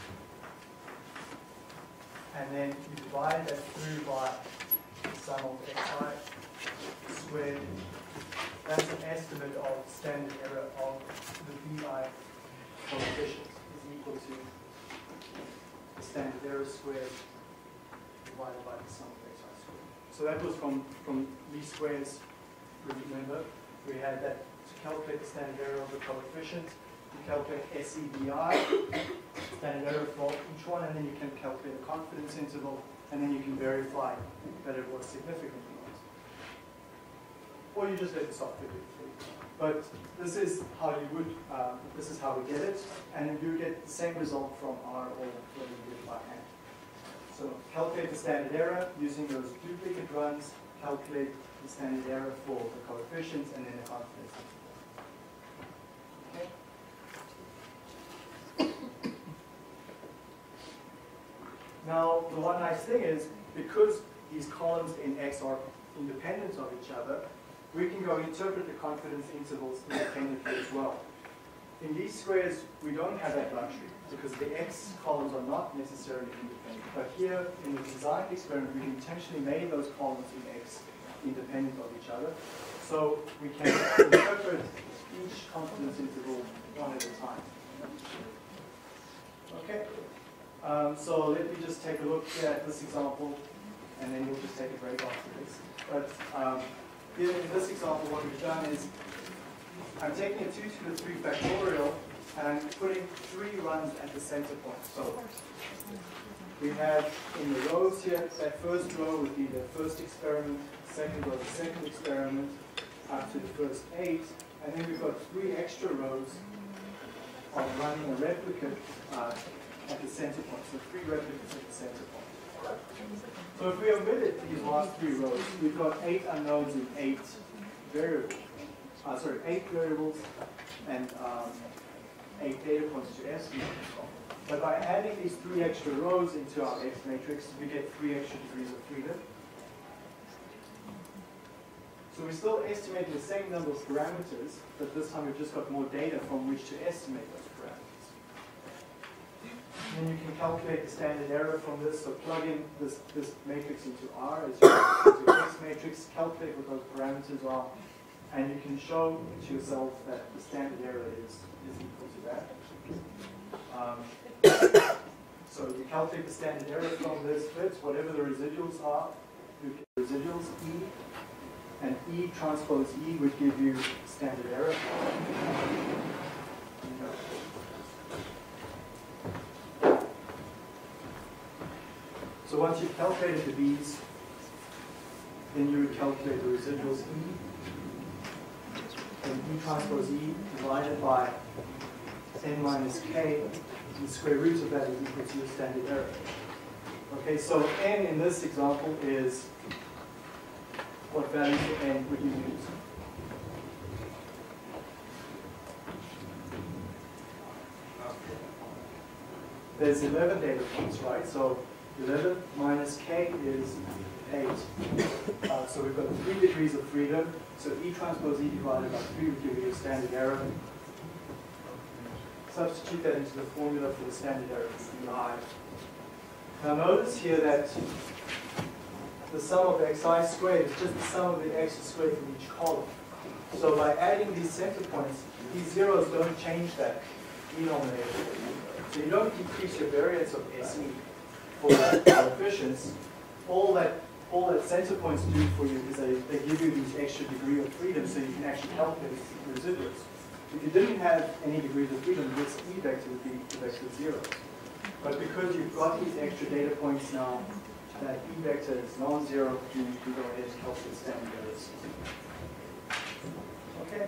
and then you divide that through by the sum of xi squared. That's an estimate of standard error of the vi coefficient is equal to the standard error squared divided by the sum of xi squared. So that was from, from least squares, remember. We had that to calculate the standard error of the coefficient. You calculate S E B I, standard error for each one, and then you can calculate a confidence interval, and then you can verify that it was significant or not. Or you just let the software do it for you. But this is how you would, uh, this is how we get it, and you get the same result from R or whether you do it by hand. So calculate the standard error using those duplicate runs, calculate the standard error for the coefficients, and then the confidence interval. Okay. Now, the one nice thing is, because these columns in X are independent of each other, we can go interpret the confidence intervals independently as well. In least squares, we don't have that luxury because the X columns are not necessarily independent. But here, in the design experiment, we intentionally made those columns in X independent of each other. So we can interpret each confidence interval one at a time. Okay. Um, so let me just take a look at this example, and then we'll just take a break after this. But um, here in this example, what we've done is I'm taking a two to the three factorial, and I'm putting three runs at the center point. So we have in the rows here, that first row would be the first experiment, second row, the second experiment, up to the first eight, and then we've got three extra rows of running a replicate uh, at the center point. So three replicates at the center point. So if we omitted these last three rows, we've got eight unknowns in eight variables. Uh, sorry, eight variables and um, eight data points to estimate. But by adding these three extra rows into our X matrix, we get three extra degrees of freedom. So So we're still estimating the same number of parameters, but this time we've just got more data from which to estimate those parameters. And then you can calculate the standard error from this. So plug in this, this matrix into R as your, as your X matrix, calculate what those parameters are, and you can show to yourself that the standard error is, is equal to that. Um, so you calculate the standard error from this fit, whatever the residuals are, you get the residuals, E, and E transpose E would give you standard error. So once you've calculated the B's, then you would calculate the residuals E, and E transpose E divided by n minus k, the square root of that is equal to your standard error. Okay, so n in this example is, what value for n would you use? There's eleven data points, right? So eleven minus k is eight. Uh, so we've got three degrees of freedom. So E transpose E divided by three would give you a standard error. Substitute that into the formula for the standard error of I. Now notice here that the sum of xi squared is just the sum of the x squared from each column. So by adding these center points, these zeros don't change that denominator. So you don't decrease your variance of S E for the coefficients. All that all that center points do for you is they, they give you these extra degree of freedom so you can actually calculate the residuals. If you didn't have any degrees of freedom, this E vector would be the vector zero. But because you've got these extra data points now, that E vector is non-zero, you can go ahead and calculate standard errors. Okay.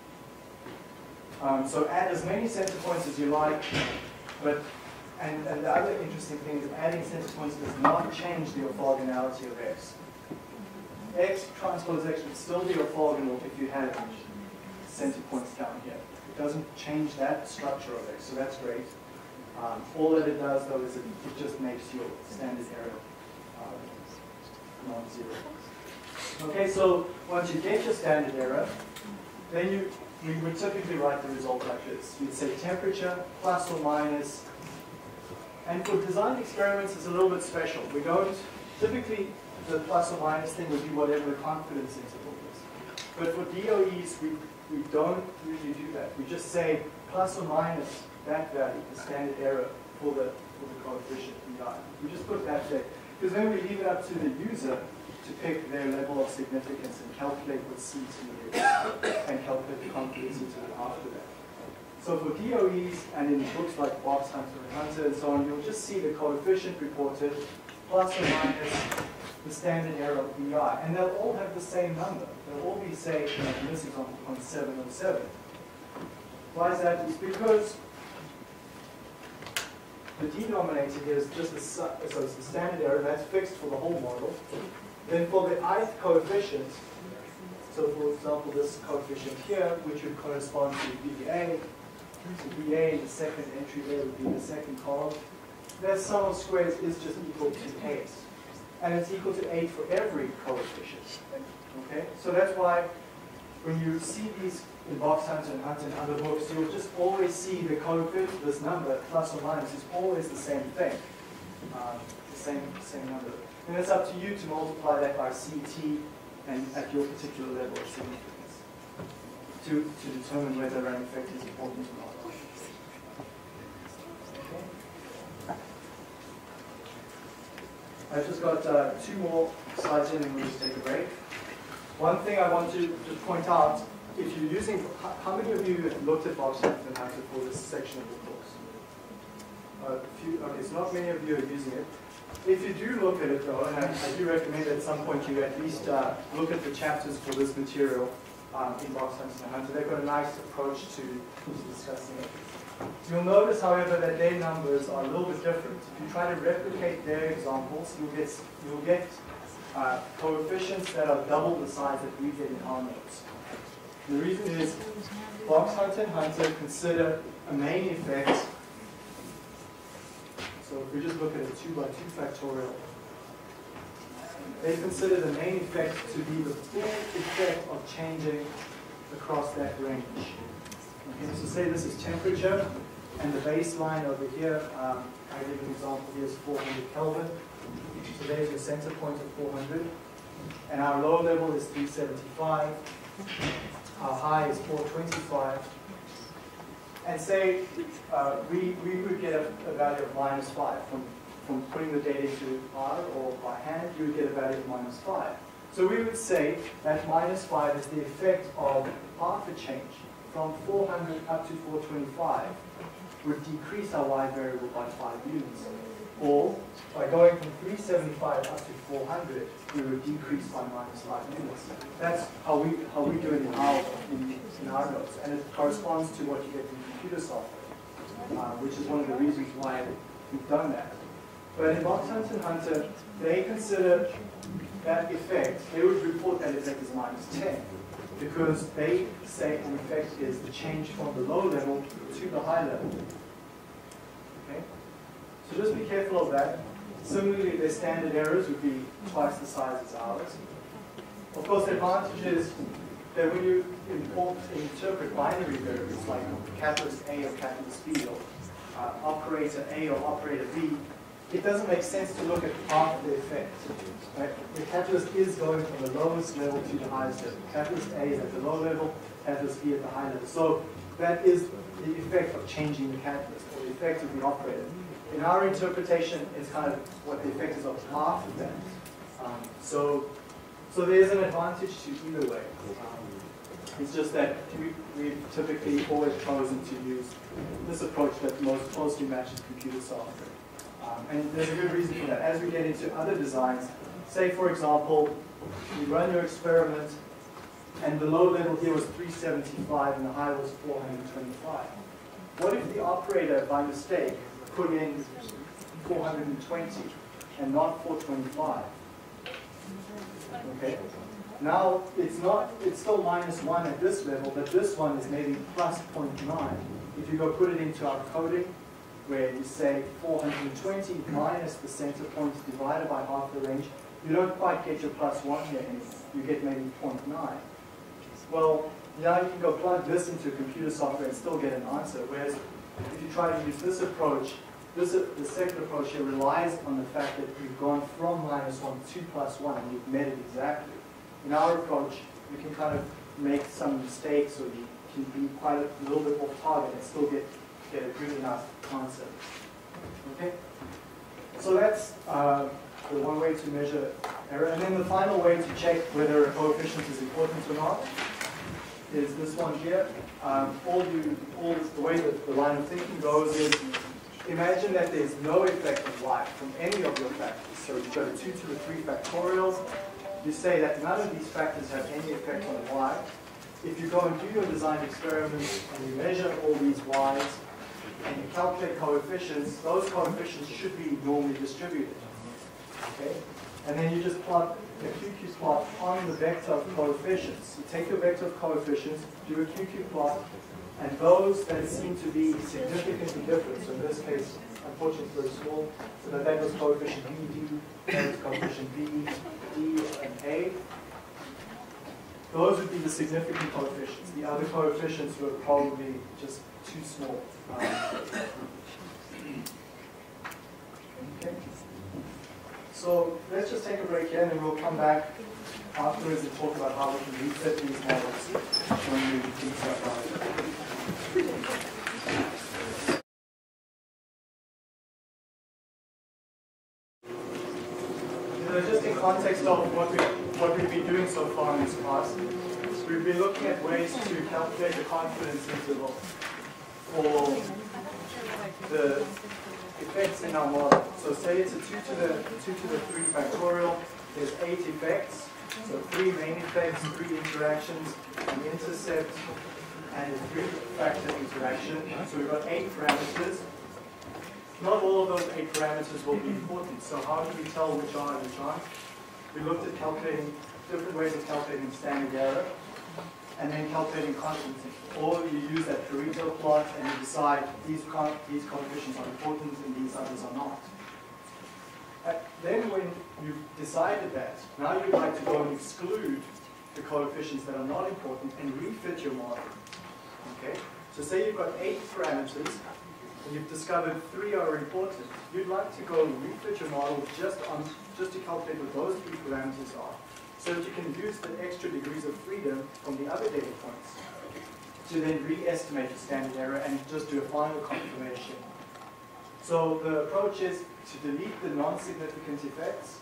Um, so add as many center points as you like, but and, and the other interesting thing is adding center points does not change the orthogonality of X. X transpose X would still be orthogonal if you had center points down here. It doesn't change that structure of X, so that's great. Um, all that it does, though, is it, it just makes your standard error uh, non-zero. Okay, so once you get your standard error, then you we would typically write the result like this. You'd say temperature plus or minus. And for design experiments, it's a little bit special. We don't, typically the plus or minus thing would be whatever the confidence interval is. But for D O Es, we, we don't usually do that. We just say plus or minus that value, the standard error for the, for the coefficient E I. We just put that there. Because then we leave it up to the user to pick their level of significance and calculate what C T is and calculate the confidence interval after that. So for D O Es and in books like Box Hunter and Hunter and so on, you'll just see the coefficient reported plus or minus the standard error of E I. And they'll all have the same number. They'll all be, say, in this example, zero point seven oh seven. Why is that? It's because the denominator here is just a, so it's the standard error, that's fixed for the whole model. Then for the ith coefficient, so for example, this coefficient here, which would correspond to V A, so V A, the second entry there would be the second column. Their sum of squares is just equal to eight. And it's equal to eight for every coefficient. Okay? So that's why when you see these in Box Hunter and Hunter and other books, you'll just always see the coefficient, this number, plus or minus, is always the same thing. Um, the same, same number. And it's up to you to multiply that by C T and at your particular level of significance to, to determine whether an effect is important or not. Okay. I've just got uh, two more slides in and we'll just take a break. One thing I want to just point out, if you're using, how many of you have looked at Box Hunter and Hunter for this section of the course? Uh, a few, okay, so not many of you are using it. If you do look at it though, and I, I do recommend at some point you at least uh, look at the chapters for this material um, in Box Hunter and Hunter. They've got a nice approach to, to discussing it. You'll notice, however, that their numbers are a little bit different. If you try to replicate their examples, you'll get, you'll get uh, coefficients that are double the size that we get in our notes. The reason is Box Hunter and Hunter consider a main effect. So if we just look at a two by two factorial, they consider the main effect to be the full effect of changing across that range. Okay, so say this is temperature, and the baseline over here, um, I give an example here is four hundred Kelvin. So there's your center point of four hundred. And our low level is three seventy-five. Our high is four twenty-five. And say uh, we, we would get a, a value of minus five. From, from putting the data into R or by hand, you would get a value of minus five. So we would say that minus five is the effect of half a change from four hundred up to four twenty-five would decrease our Y variable by five units. Or by going from three seventy-five up to four hundred, we would decrease by minus five units. That's how we how we do it in our in, in our notes, and it corresponds to what you get in computer software, uh, which is one of the reasons why we've done that. But in Box Hunt and Hunter, they consider that effect. They would report that effect as minus ten, because they say an effect is the change from the low level to the high level. Okay. So just be careful of that. Similarly, their standard errors would be twice the size as ours. Of course, the advantage is that when you import, interpret binary variables like catalyst A or catalyst B, or uh, operator A or operator B, it doesn't make sense to look at half the effect. Right? The catalyst is going from the lowest level to the highest level. Catalyst A is at the low level, catalyst B at the high level. So that is the effect of changing the catalyst, or the effect of the operator. In our interpretation, it's kind of what the effect is of half of that. Um, so, so there's an advantage to either way. Um, it's just that we, we've typically always chosen to use this approach that most closely matches computer software. Um, and there's a good reason for that. As we get into other designs, say for example, you run your experiment, and the low level here was three seventy-five and the high was four hundred twenty-five. What if the operator, by mistake, put in four hundred twenty and not four twenty-five? Okay. Now it's not. It's still minus one at this level, but this one is maybe plus zero point nine. If you go put it into our coding, where you say four hundred twenty minus the center point divided by half the range, you don't quite get your plus one here anymore. You get maybe zero point nine. Well, now you can go plug this into computer software and still get an answer. Whereas if you try to use this approach, this the second approach here relies on the fact that you've gone from minus one to plus one and you've met it exactly. In our approach, you can kind of make some mistakes, or you can be quite a little bit off target and still get get a good enough answer. Okay? So that's uh, the one way to measure error. And then the final way to check whether a coefficient is important or not is this one here. Um, all you, all the way that the line of thinking goes is, imagine that there's no effect of y from any of your factors. So you've got a two to the three factorials. You say that none of these factors have any effect on y. If you go and do your design experiments and you measure all these y's, and you calculate coefficients, those coefficients should be normally distributed. Okay? And then you just plot a Q Q plot on the vector of coefficients. You take your vector of coefficients, do a Q Q plot, and those that seem to be significantly different, so in this case, unfortunately it's very small, so that that was coefficient B, D, that was coefficient B, D, and A. Those would be the significant coefficients. The other coefficients were probably just too small. Um, okay. So let's just take a break here, and then we'll come back afterwards and talk about how we can reset these models when we think about it. So just in context of what we what we've been doing so far in this class, we've been looking at ways to calculate the confidence interval for the effects in our model. So say it's a two to the two to the three factorial. There's eight effects. So three main effects, three interactions, an intercept, and a three-factor interaction. So we've got eight parameters. Not all of those eight parameters will be important. So how do we tell which are and which aren't? We looked at calculating different ways of calculating standard error, and then calculating confidence interval. Or you use that Pareto plot and you decide these, co these coefficients are important and these others are not. Uh, then when you've decided that. Now you'd like to go and exclude the coefficients that are not important and refit your model. Okay? So say you've got eight parameters, and you've discovered three are important. You'd like to go and refit your model just on just to calculate what those three parameters are, so that you can use the extra degrees of freedom from the other data points to then re-estimate the standard error and just do a final confirmation. So the approach is to delete the non-significant effects.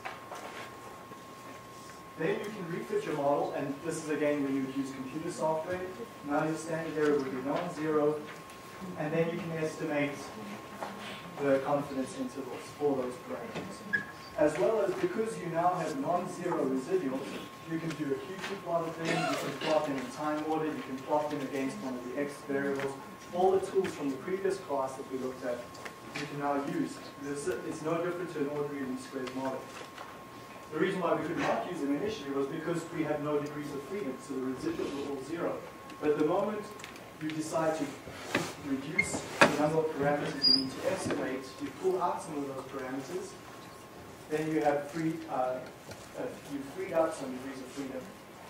Then you can refit your model, and this is again when you would use computer software. Now your standard error would be non-zero, and then you can estimate the confidence intervals for those parameters. As well as, because you now have non-zero residuals, you can do a Q T plot thing, you can plot them in time order, you can plot them against one of the X variables. All the tools from the previous class that we looked at, you can now use. It's no different to an ordinary least squares model. The reason why we could not use them initially was because we had no degrees of freedom, so the residuals were all zero. But the moment you decide to reduce the number of parameters you need to estimate, you pull out some of those parameters, then you have free, uh, uh, you've freed up some degrees of freedom.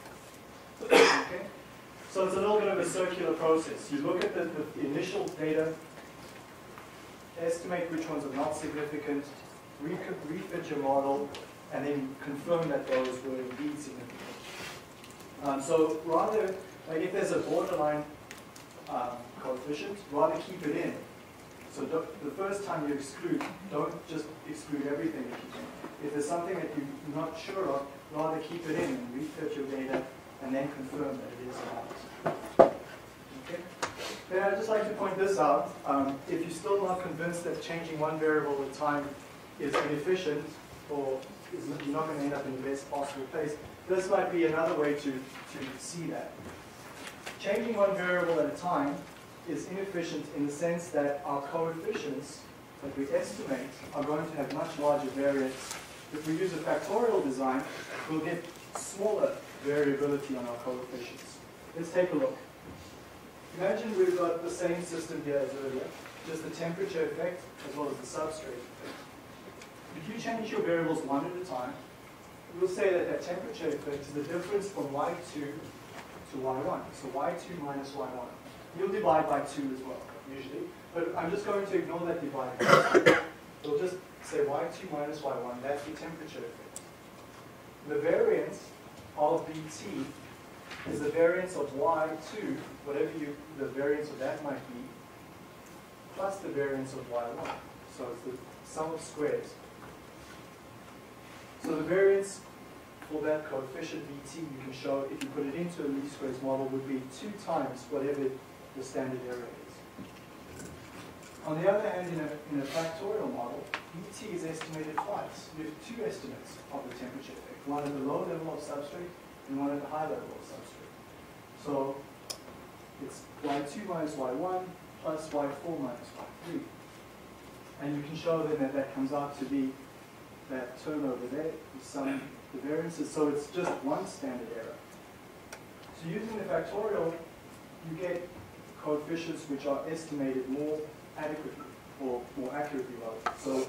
Okay? So it's a little bit of a circular process. You look at the, the initial data, estimate which ones are not significant, re refit your model, and then confirm that those were indeed significant. Um, so rather, like if there's a borderline um, coefficient, rather keep it in. So the first time you exclude, don't just exclude everything that you can. If there's something that you're not sure of, rather keep it in and refit your data and then confirm that it is not. Okay? Then I'd just like to point this out. Um, if you're still not convinced that changing one variable at a time is inefficient, or is, you're not going to end up in the best possible place, this might be another way to, to see that. Changing one variable at a time is inefficient in the sense that our coefficients that we estimate are going to have much larger variance. If we use a factorial design, we'll get smaller variability on our coefficients. Let's take a look. Imagine we've got the same system here as earlier, just the temperature effect as well as the substrate effect. If you change your variables one at a time, we'll say that that temperature effect is the difference from y two to y one. So y two minus y one. You'll divide by two as well, usually. But I'm just going to ignore that divide. We'll just say y two minus y one. That's the temperature effect. The variance of Bt is the variance of y two, whatever you, the variance of that might be, plus the variance of y one. So it's the sum of squares. So the variance for that coefficient Bt, you can show, if you put it into a least squares model, would be two times whatever the standard error is. On the other hand, in a, in a factorial model, Bt is estimated twice. You have two estimates of the temperature effect, one at the low level of substrate and one at the high level of substrate. So it's y two minus y one plus y four minus y three. And you can show then that that comes out to be that term over there, the sum, the variances, so it's just one standard error. So using the factorial, you get coefficients which are estimated more adequately or more accurately rather. So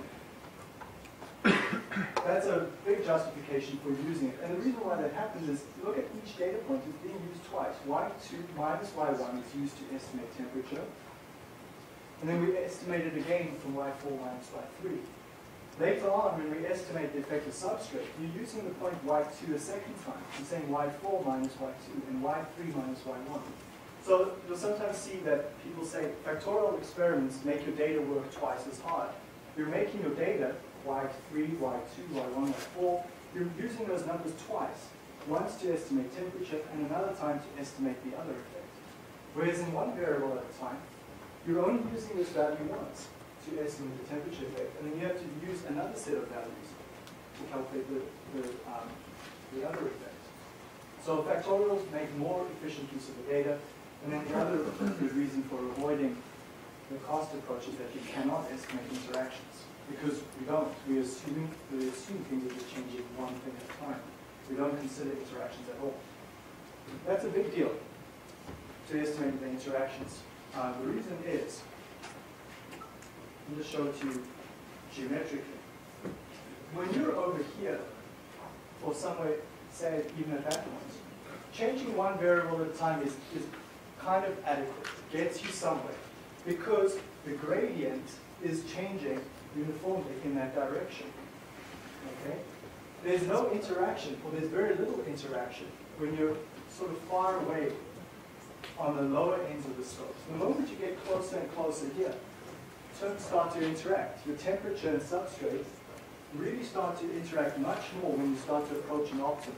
that's a big justification for using it. And the reason why that happens is, look at each data point, it's being used twice. y two minus y one is used to estimate temperature. And then we estimate it again from y four minus y three. Later on, when we estimate the effect of substrate, you're using the point y two a second time. You're saying y four minus y two and y three minus y one. So you'll sometimes see that people say factorial experiments make your data work twice as hard. You're making your data y three, y two, y one, y four. You're using those numbers twice. Once to estimate temperature and another time to estimate the other effect. Whereas in one variable at a time, you're only using this value once to estimate the temperature effect, and then you have to use another set of values to calculate the, the, um, the other effect. So factorials make more efficient use of the data, and then the other good reason for avoiding the cost approach is that you cannot estimate interactions, because we don't. We assume, we assume things are just changing one thing at a time. We don't consider interactions at all. That's a big deal to estimate the interactions. Uh, the reason is, I'll just show it to you geometrically. When you're you're over here, or somewhere, say, even at that point, changing one variable at a time is, is kind of adequate. It gets you somewhere. Because the gradient is changing uniformly in that direction. Okay? There's no interaction, or there's very little interaction when you're sort of far away on the lower ends of the slopes. The moment you get closer and closer here, terms start to interact. Your temperature and substrate really start to interact much more when you start to approach an optimum.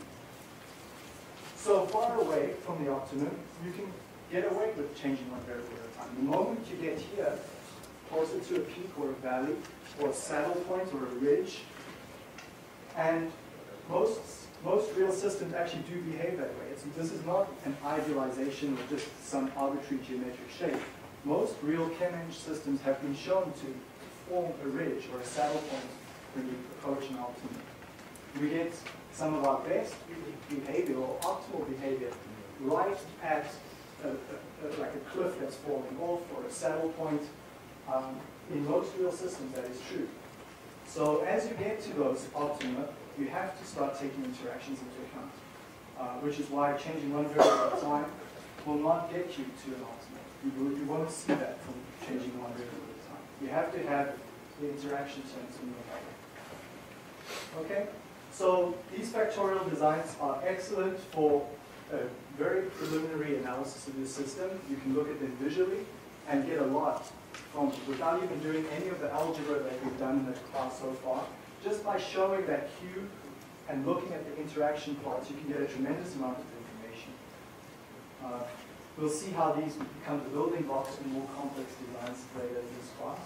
So far away from the optimum, you can get away with changing one variable at a time. The moment you get here, closer to a peak or a valley, or a saddle point or a ridge, and most, most real systems actually do behave that way. It's, this is not an idealization or just some arbitrary geometric shape. Most real chem-eng systems have been shown to form a ridge or a saddle point when you approach an optimum. We get some of our best behavior or optimal behavior right at a, a, a, like a cliff that's falling off or a saddle point. Um, in most real systems, that is true. So as you get to those optima, you have to start taking interactions into account, uh, which is why changing one variable at a time will not get you to an optima. You, will, you won't see that from changing one variable at a time. You have to have the interaction terms in your head. Okay? So these factorial designs are excellent for a very preliminary analysis of your system. You can look at them visually and get a lot from it without even doing any of the algebra that we've done in the class so far. Just by showing that cube and looking at the interaction plots, you can get a tremendous amount of information. Uh, we'll see how these become the building blocks in more complex designs later in this class.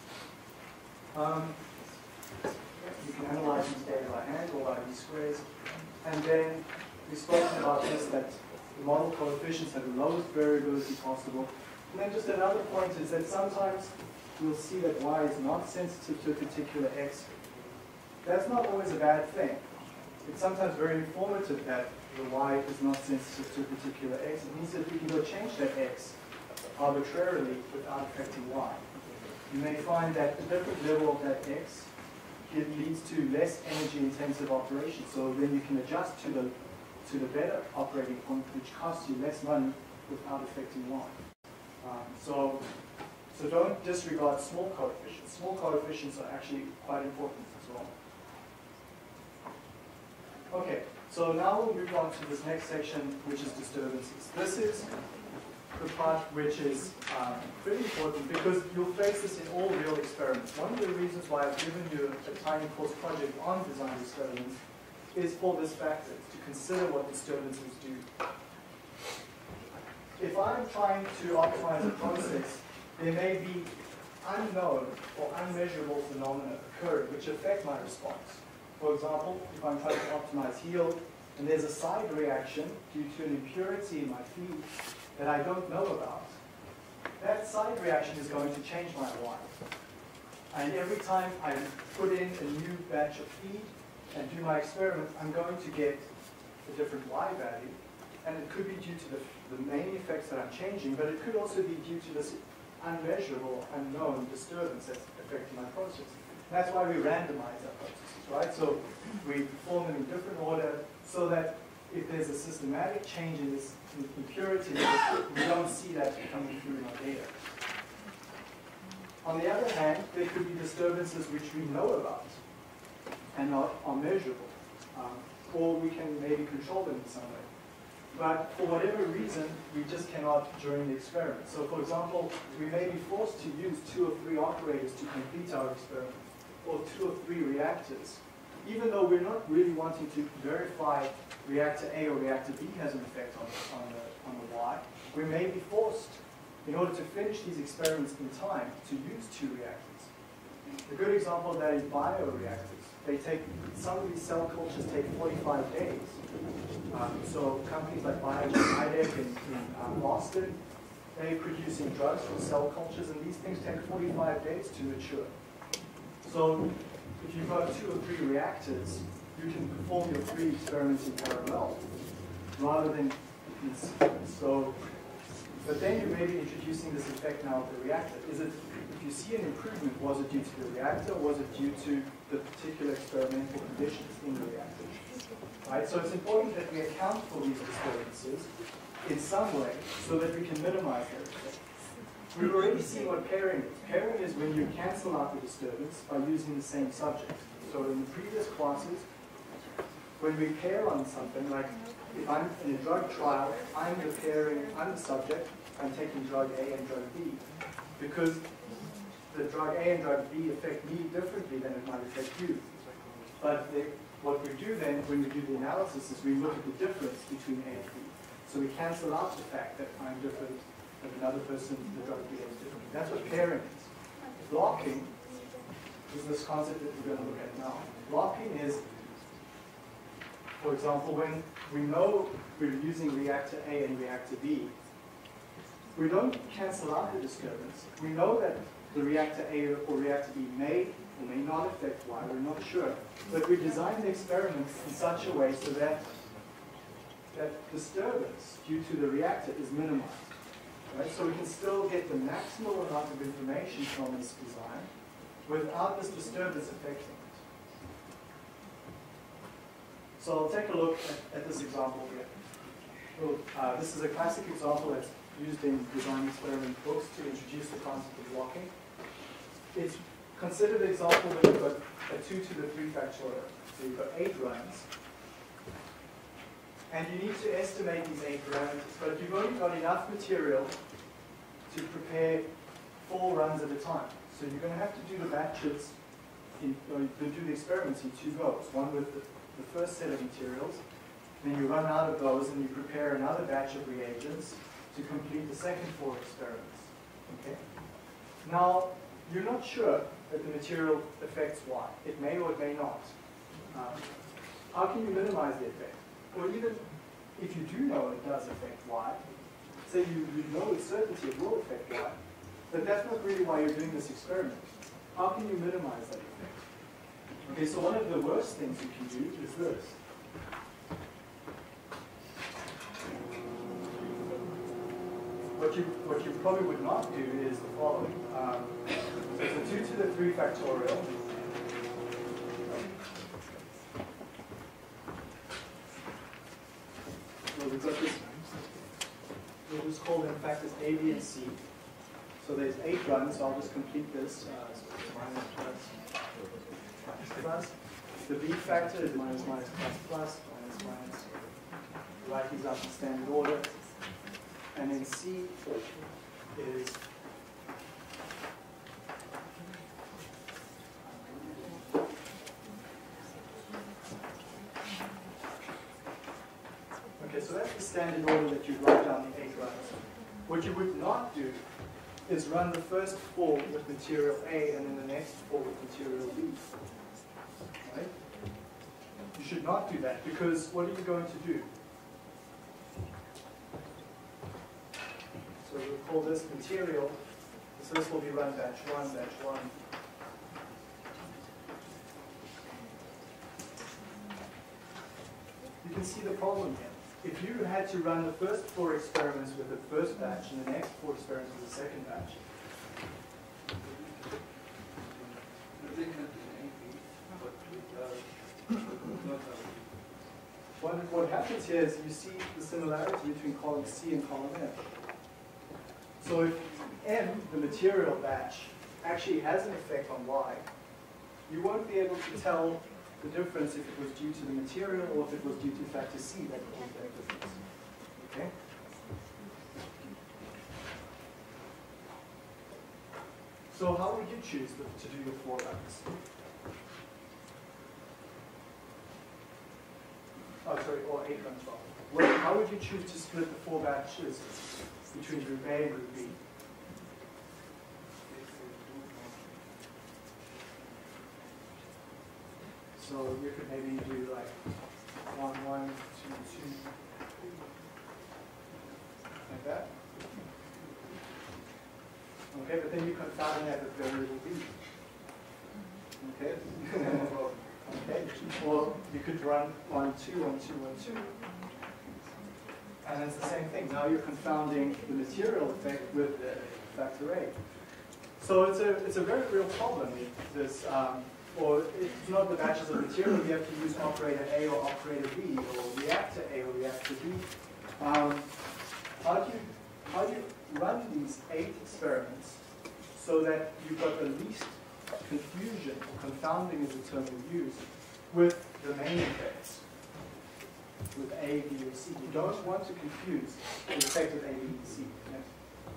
Um, You can analyze these data by hand or by these squares. And then we've spoken about this, that the model coefficients have the lowest variability possible. And then just another point is that sometimes we'll see that y is not sensitive to a particular x. That's not always a bad thing. It's sometimes very informative that the y is not sensitive to a particular x. It means that we can go change that x arbitrarily without affecting y. You may find that the different level of that x, it leads to less energy-intensive operations. So then you can adjust to the to the better operating point, which costs you less money without affecting y. Um, so, so don't disregard small coefficients. Small coefficients are actually quite important as well. Okay, so now we'll move on to this next section, which is disturbances. This is the part which is um, pretty important because you'll face this in all real experiments. One of the reasons why I've given you a, a tiny course project on design experiments is for this factor, to consider what disturbances do. If I'm trying to optimize a process, there may be unknown or unmeasurable phenomena occurring which affect my response. For example, if I'm trying to optimize yield, and there's a side reaction due to an impurity in my feed that I don't know about, that side reaction is going to change my Y. And every time I put in a new batch of feed and do my experiment, I'm going to get a different Y value. And it could be due to the, the main effects that I'm changing, but it could also be due to this unmeasurable, unknown disturbance that's affecting my process. And that's why we randomize our processes, right? So we perform them in different order so that if there's a systematic change in this impurity, we don't see that coming through in our data. On the other hand, there could be disturbances which we know about and are, are measurable, um, or we can maybe control them in some way. But for whatever reason, we just cannot during the experiment. So for example, we may be forced to use two or three operators to complete our experiment, or two or three reactors, even though we're not really wanting to verify reactor A or reactor B has an effect on, on, the, on the Y. We may be forced, in order to finish these experiments in time, to use two reactors. A good example of that is bioreactors. They take, some of these cell cultures take forty-five days. Um, so companies like Biogen IDEC in, in um, Boston, they're producing drugs from cell cultures, and these things take forty-five days to mature. So if you've got two or three reactors, you can perform your three experiments in parallel, rather than in sequence. So, but then you may be introducing this effect now of the reactor. Is it, if you see an improvement, was it due to the reactor, or was it due to the particular experimental conditions in the reactor? Right? So it's important that we account for these disturbances in some way so that we can minimize their effect. We've already seen what pairing is. Pairing is when you cancel out the disturbance by using the same subject. So in the previous classes, when we pair on something, like if I'm in a drug trial, I'm the pairing, I'm the subject, I'm taking drug A and drug B. Because the drug A and drug B affect me differently than it might affect you. But the, what we do then, when we do the analysis, is we look at the difference between A and B. So we cancel out the fact that I'm different, that another person, the drug B is different. That's what pairing is. Blocking is this concept that we're going to look at now. Blocking is, for example, when we know we're using reactor A and reactor B, we don't cancel out the disturbance. We know that the reactor A or reactor B may or may not affect Y, we're not sure. But we design the experiments in such a way so that that disturbance due to the reactor is minimized. Right? So we can still get the maximal amount of information from this design without this disturbance affecting it. So I'll take a look at, at this example here. So, uh, this is a classic example that's used in design experiment books to introduce the concept of blocking. It's considered an example where you've got a two to the three factorial. So you've got eight runs. And you need to estimate these eight parameters, but you've only got enough material to prepare four runs at a time. So you're going to have to do the batches, in, or you can do the experiments in two goes. One with the, the first set of materials, then you run out of those and you prepare another batch of reagents to complete the second four experiments. Okay? Now, you're not sure that the material affects Y. It may or it may not. Um, how can you minimize the effect? Or even if you do know it does affect Y, say you, you know with certainty it will affect Y, but that's not really why you're doing this experiment. How can you minimize that effect? Okay, so one of the worst things you can do is this. What you, what you probably would not do is the following. Um, so it's a two to the three factorial. So we've got this, we'll just call them factors A, B, and C. So there's eight runs, so I'll just complete this. Uh, so it's minus, plus, minus, plus. The B factor is minus, minus, plus, plus, minus, minus. Write these up in standard order. And then C is okay, so that's the standard order that you write down the eight runs. What you would not do is run the first four with material A and then the next four with material B. Right? You should not do that because what are you going to do? So we'll call this material. So this will be run batch one, batch one. You can see the problem here. If you had to run the first four experiments with the first batch and the next four experiments with the second batch, what, what happens here is you see the similarity between column C and column F. So if M, the material batch, actually has an effect on Y, you won't be able to tell the difference if it was due to the material or if it was due to factor C that caused that difference. Okay? So how would you choose the, to do your four runs? Oh, sorry, or eight runs rather. Well, how would you choose to split the four batches between group A and group B? So you could maybe do like one, one, two, two, like that. Okay, but then you confound that with variable B. Okay. Okay. Or you could run one, two, one, two, one, two. And it's the same thing. Now you're confounding the material effect with the factor A. So it's a, it's a very real problem. This, um, or it's not the batches of material, you have to use operator A or operator B, or reactor A or reactor B. Um, how do you, how do you run these eight experiments so that you've got the least confusion, or confounding is the term we use, with the main effects, with A, B, or C? You don't want to confuse the effect of A, B, and C. Yes?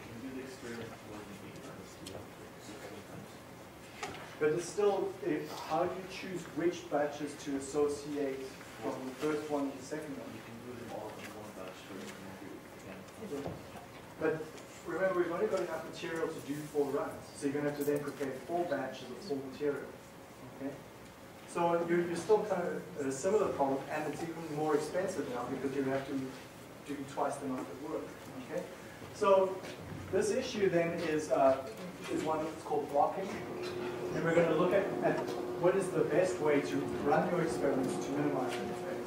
But it's still, if, how do you choose which batches to associate from the first one to the second one? You can do them all in one batch first and then do it again. But remember, we've only got enough material to do four runs. So you're going to have to then prepare four batches of full material. Okay? So you're, you're still kind of at a similar problem, and it's even more expensive now because you have to do twice the amount of work. Okay? So this issue then is, uh, is one that's called blocking. And we're going to look at, at what is the best way to run your experiments to minimize the effect.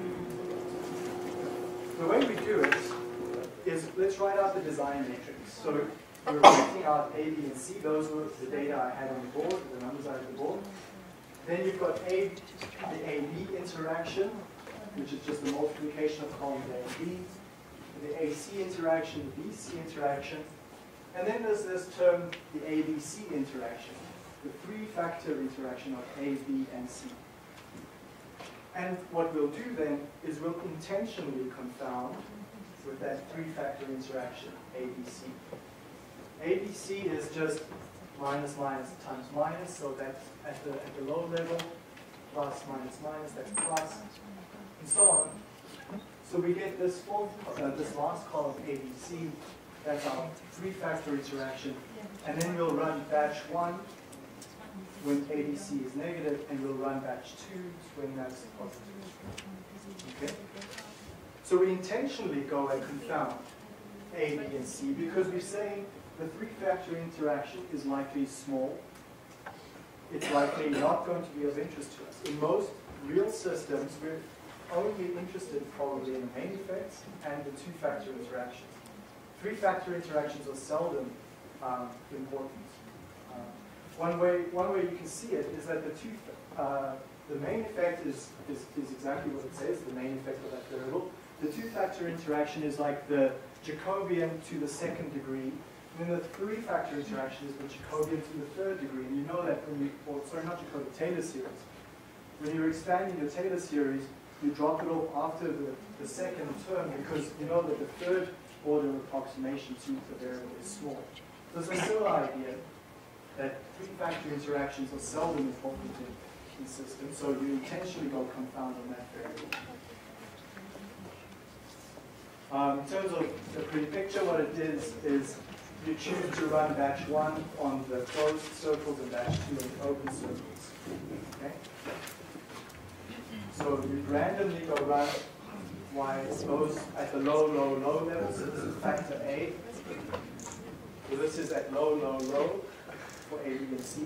The way we do it is, let's write out the design matrix. So we're writing out A, B, and C. Those were the data I had on the board, the numbers I had on the board. Then you've got A, the A B interaction, which is just the multiplication of columns A and B. The A C interaction, the B C interaction. And then there's this term, the A B C interaction, the three-factor interaction of A, B, and C. And what we'll do then is we'll intentionally confound with that three-factor interaction, A B C. A B C is just minus minus times minus, so that's at the, at the low level, plus minus minus, that's plus, and so on. So we get this full, uh, this last column, A B C, that's our three-factor interaction, and then we'll run batch one when A B C is negative, and we'll run batch two when that's positive. Okay? So we intentionally go and confound A, B, and C because we're saying the three-factor interaction is likely small. It's likely not going to be of interest to us. In most real systems, we're only interested probably in the main effects and the two-factor interactions. Three-factor interactions are seldom um, important. Uh, one way, one way you can see it is that the two, uh, the main effect is, is is exactly what it says. The main effect of that variable. The two-factor interaction is like the Jacobian to the second degree. And then the three-factor interaction is the Jacobian to the third degree. And you know that when you, or sorry, not Jacobian, Taylor series. When you're expanding your Taylor series, you drop it off after the, the second term because you know that the third order approximation to the variable is small. So it's a similar idea that three-factor interactions are seldom important in, in systems, so you intentionally go confound on that variable. Um, in terms of the pretty picture, what it is is you choose to run batch one on the closed circles and batch two on the open circles. Okay? So you randomly go run y goes at the low, low, low level. So this is factor A. So this is at low, low, low for A, B, and C.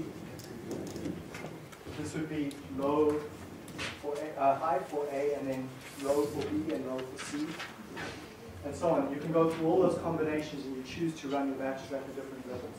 This would be low for A, uh, high for A, and then low for B, and low for C, and so on. You can go through all those combinations, and you choose to run your batches at the different levels.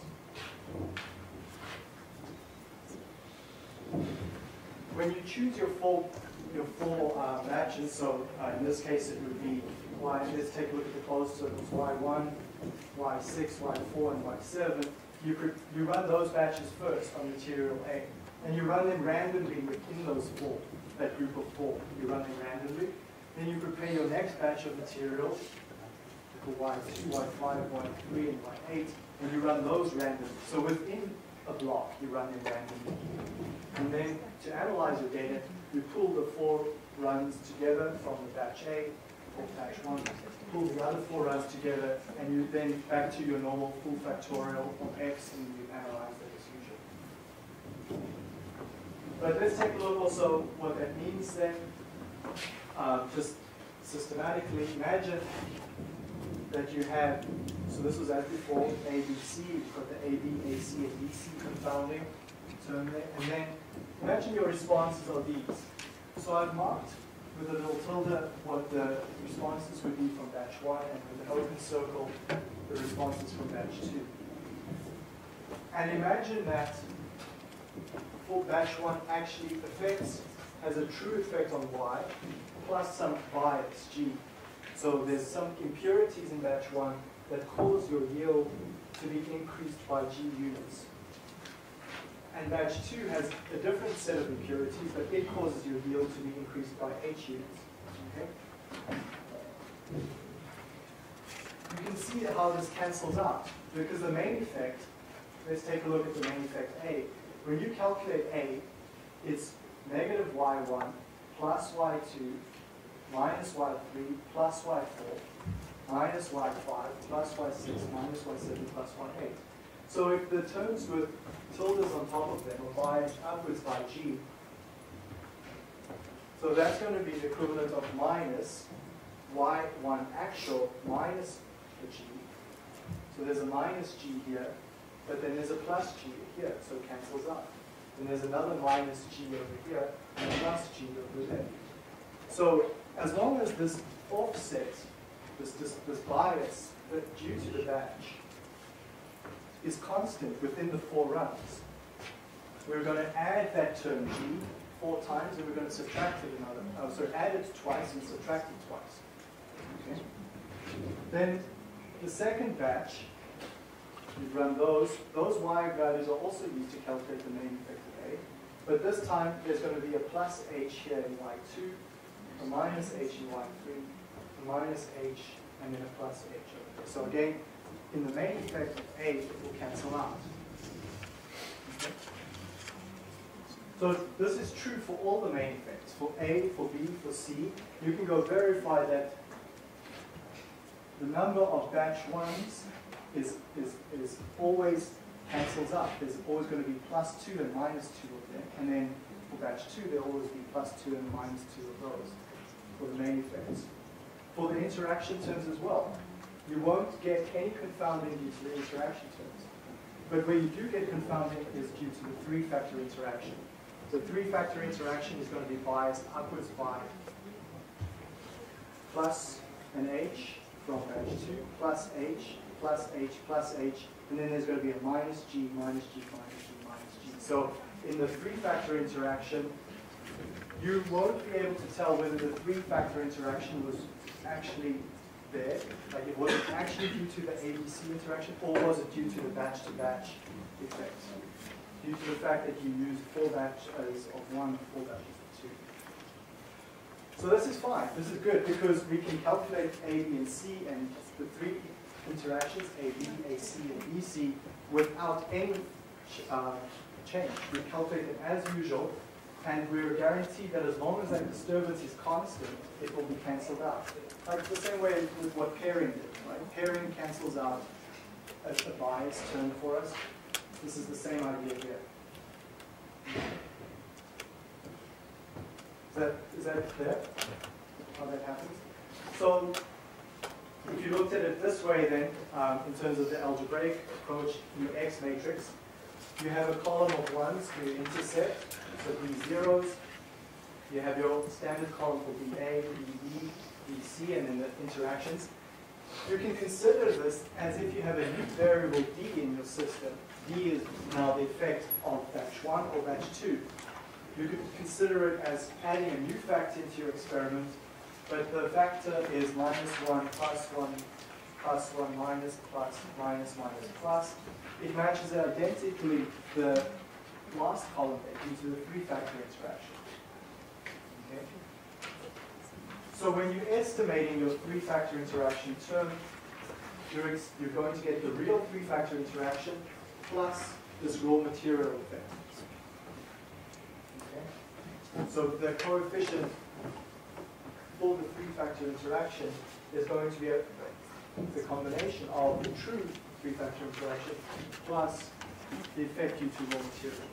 When you choose your full your full uh, batches, so uh, in this case it would be Y, let's take a look at the closed circles, Y one, Y six, Y four, and Y seven. You could you run those batches first on material A, and you run them randomly within those four, that group of four. You run them randomly. Then you prepare your next batch of material for Y two, Y five, Y three, and Y eight, and you run those randomly. So within a block, you run them randomly. And then to analyze your data, you pull the four runs together from the batch A, or batch one, pull the other four runs together, and you then back to your normal full factorial of X, and you analyze that as usual. But let's take a look also what that means then. Uh, just systematically, imagine that you have, so this was as before, A, B, C, you've got the A, B, A, C, and B, C confounding term there, and then imagine your responses are these. So I've marked with a little tilde what the responses would be from batch one, and with an open circle, the responses from batch two. And imagine that for batch one actually affects, has a true effect on Y, plus some bias, G. So there's some impurities in batch one that cause your yield to be increased by G units. And batch two has a different set of impurities, but it causes your yield to be increased by H units. Okay? You can see how this cancels out, because the main effect, let's take a look at the main effect A. When you calculate A, it's negative Y one plus Y two minus Y three plus Y four minus Y five plus Y six minus Y seven plus Y eight. So if the terms with tildes on top of them are biased upwards by G, so that's going to be the equivalent of minus Y one actual minus the G. So there's a minus G here, but then there's a plus G here, so it cancels out. And there's another minus G over here, and a plus G over there. So as long as this offset, this, this, this bias that due to the batch is constant within the four runs, we're going to add that term G four times, and we're going to subtract it another. Oh, so add it twice and subtract it twice. Okay. Then the second batch, you run those. Those Y values are also used to calculate the main effect of A. But this time, there's going to be a plus H here in Y two, a minus H in Y three, a minus H, and then a plus H over there. So again, in the main effect of A, it will cancel out. Okay. So this is true for all the main effects. For A, for B, for C, you can go verify that the number of batch ones is, is, is always cancels out. There's always going to be plus two and minus two of them. And then for batch two, there'll always be plus two and minus two of those for the main effects. For the interaction terms as well, you won't get any confounding due to the interaction terms. But where you do get confounding is due to the three-factor interaction. The three-factor interaction is going to be biased upwards by plus an H from batch two, plus H, plus H, plus H, and then there's going to be a minus G, minus G, minus G, minus G. So in the three-factor interaction, you won't be able to tell whether the three-factor interaction was actually there, like it was actually due to the A B C interaction, or was it due to the batch-to-batch effect? Due to the fact that you use four batches of one, four batches of two. So this is fine. This is good because we can calculate A, B, and C, and the three interactions, A, B, A, C, and B, C, without any uh, change. We calculate it as usual, and we're guaranteed that as long as that disturbance is constant, it will be cancelled out. Like the same way with what pairing did, right? Pairing cancels out a, a bias term for us. This is the same idea here. Is that, is that clear, how that happens? So if you looked at it this way then, um, in terms of the algebraic approach in the X matrix, you have a column of ones for your intercept, so these zeros. You have your standard column for B A, B B, B C, and then the interactions. You can consider this as if you have a new variable D in your system. D is now the effect of batch one or batch two. You could consider it as adding a new factor into your experiment, but the factor is minus one, plus one, plus one, minus, plus, minus, minus, plus. It matches identically the last column due to the three-factor interaction. Okay? So when you're estimating your three-factor interaction term, you're, you're going to get the real three-factor interaction plus this raw material effect. Okay? So the coefficient for the three-factor interaction is going to be a, the combination of the true three-factor interaction plus the effect due to raw materials.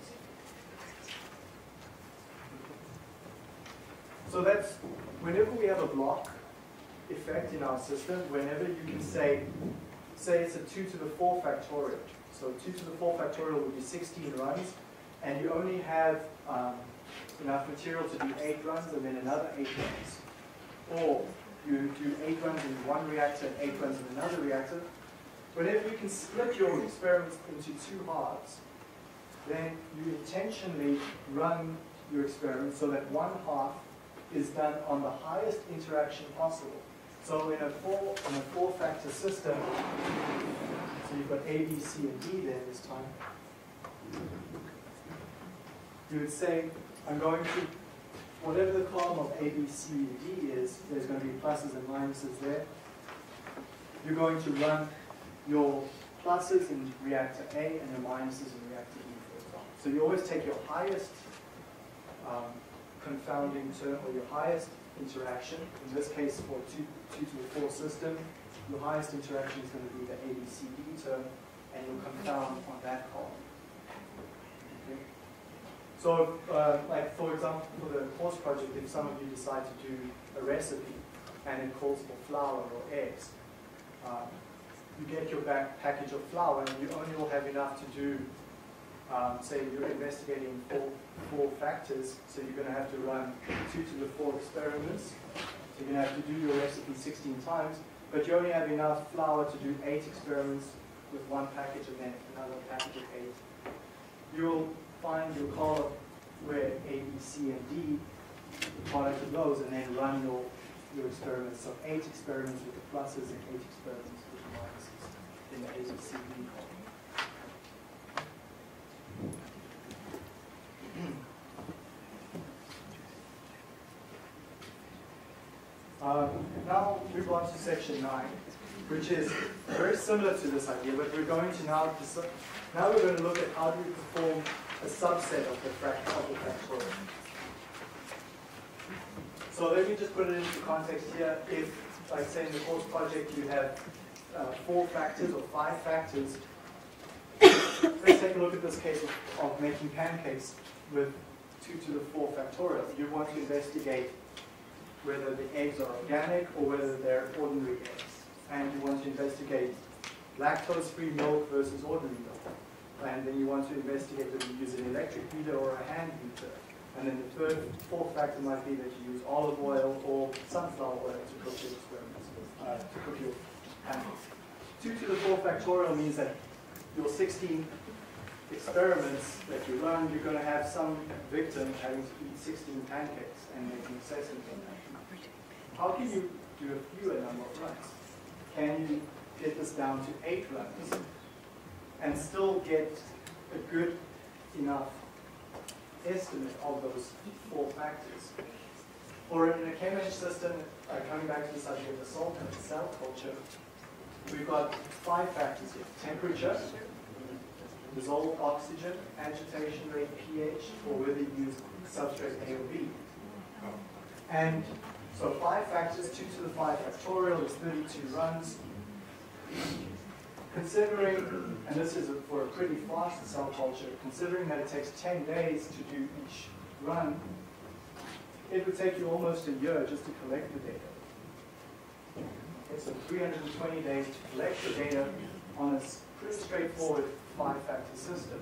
So that's, whenever we have a block effect in our system, whenever you can say, say it's a two to the four factorial. So two to the four factorial would be sixteen runs, and you only have um, enough material to do eight runs and then another eight runs. Or you do eight runs in one reactor and eight runs in another reactor. whenever you can split your experiments into two halves, then you intentionally run your experiment so that one half is done on the highest interaction possible. So in a four in a four factor system, so you've got A, B, C, and D there this time. You would say, I'm going to, whatever the column of A, B, C, and D is, there's going to be pluses and minuses there. You're going to run your pluses in reactor A and your minuses in reactor E, for example. So you always take your highest um, confounding term, or your highest interaction. In this case, for two, two to the four system, your highest interaction is going to be the A, B, C, D term, and you'll confound on that column. Okay? So, uh, like for example, for the course project, if some of you decide to do a recipe and it calls for flour or eggs, um, you get your back package of flour and you only will have enough to do, um, say you're investigating four, four factors, so you're going to have to run two to the four experiments. So you're going to have to do your recipe sixteen times, but you only have enough flour to do eight experiments with one package and then another package of eight. You'll find your column where A, B, C, and D, the product of those, and then run your, your experiments. So eight experiments with the pluses and eight experiments with the minuses in the A, B, C, D column. Um, now move on to section nine, which is very similar to this idea, but we're going to now, now we're going to look at how do we perform a subset of the fraction of the factorial. So let me just put it into context here. If, like say in the course project, you have uh, four factors or five factors, let's take a look at this case of, of making pancakes with two to the four factorial. You want to investigate whether the eggs are organic or whether they're ordinary eggs. And you want to investigate lactose-free milk versus ordinary milk. And then you want to investigate whether you use an electric heater or a hand heater. And then the third, fourth factor might be that you use olive oil or sunflower oil to cook your experiments, uh, to cook your pancakes. two to the four factorial means that your sixteen experiments that you run, you're going to have some victim having to eat sixteen pancakes and making assessments on that. How can you do a fewer number of runs? Can you get this down to eight runs and still get a good enough estimate of those four factors? Or in a chemistry system, uh, coming back to this idea of the cell, cell culture, we've got five factors here: temperature, dissolved oxygen, agitation rate, pH, or whether you use substrate A or B. And so five factors, two to the five factorial is thirty-two runs. Considering, and this is a, for a pretty fast cell culture, considering that it takes ten days to do each run, it would take you almost a year just to collect the data. Okay, so three hundred twenty days to collect the data on a pretty straightforward five-factor system.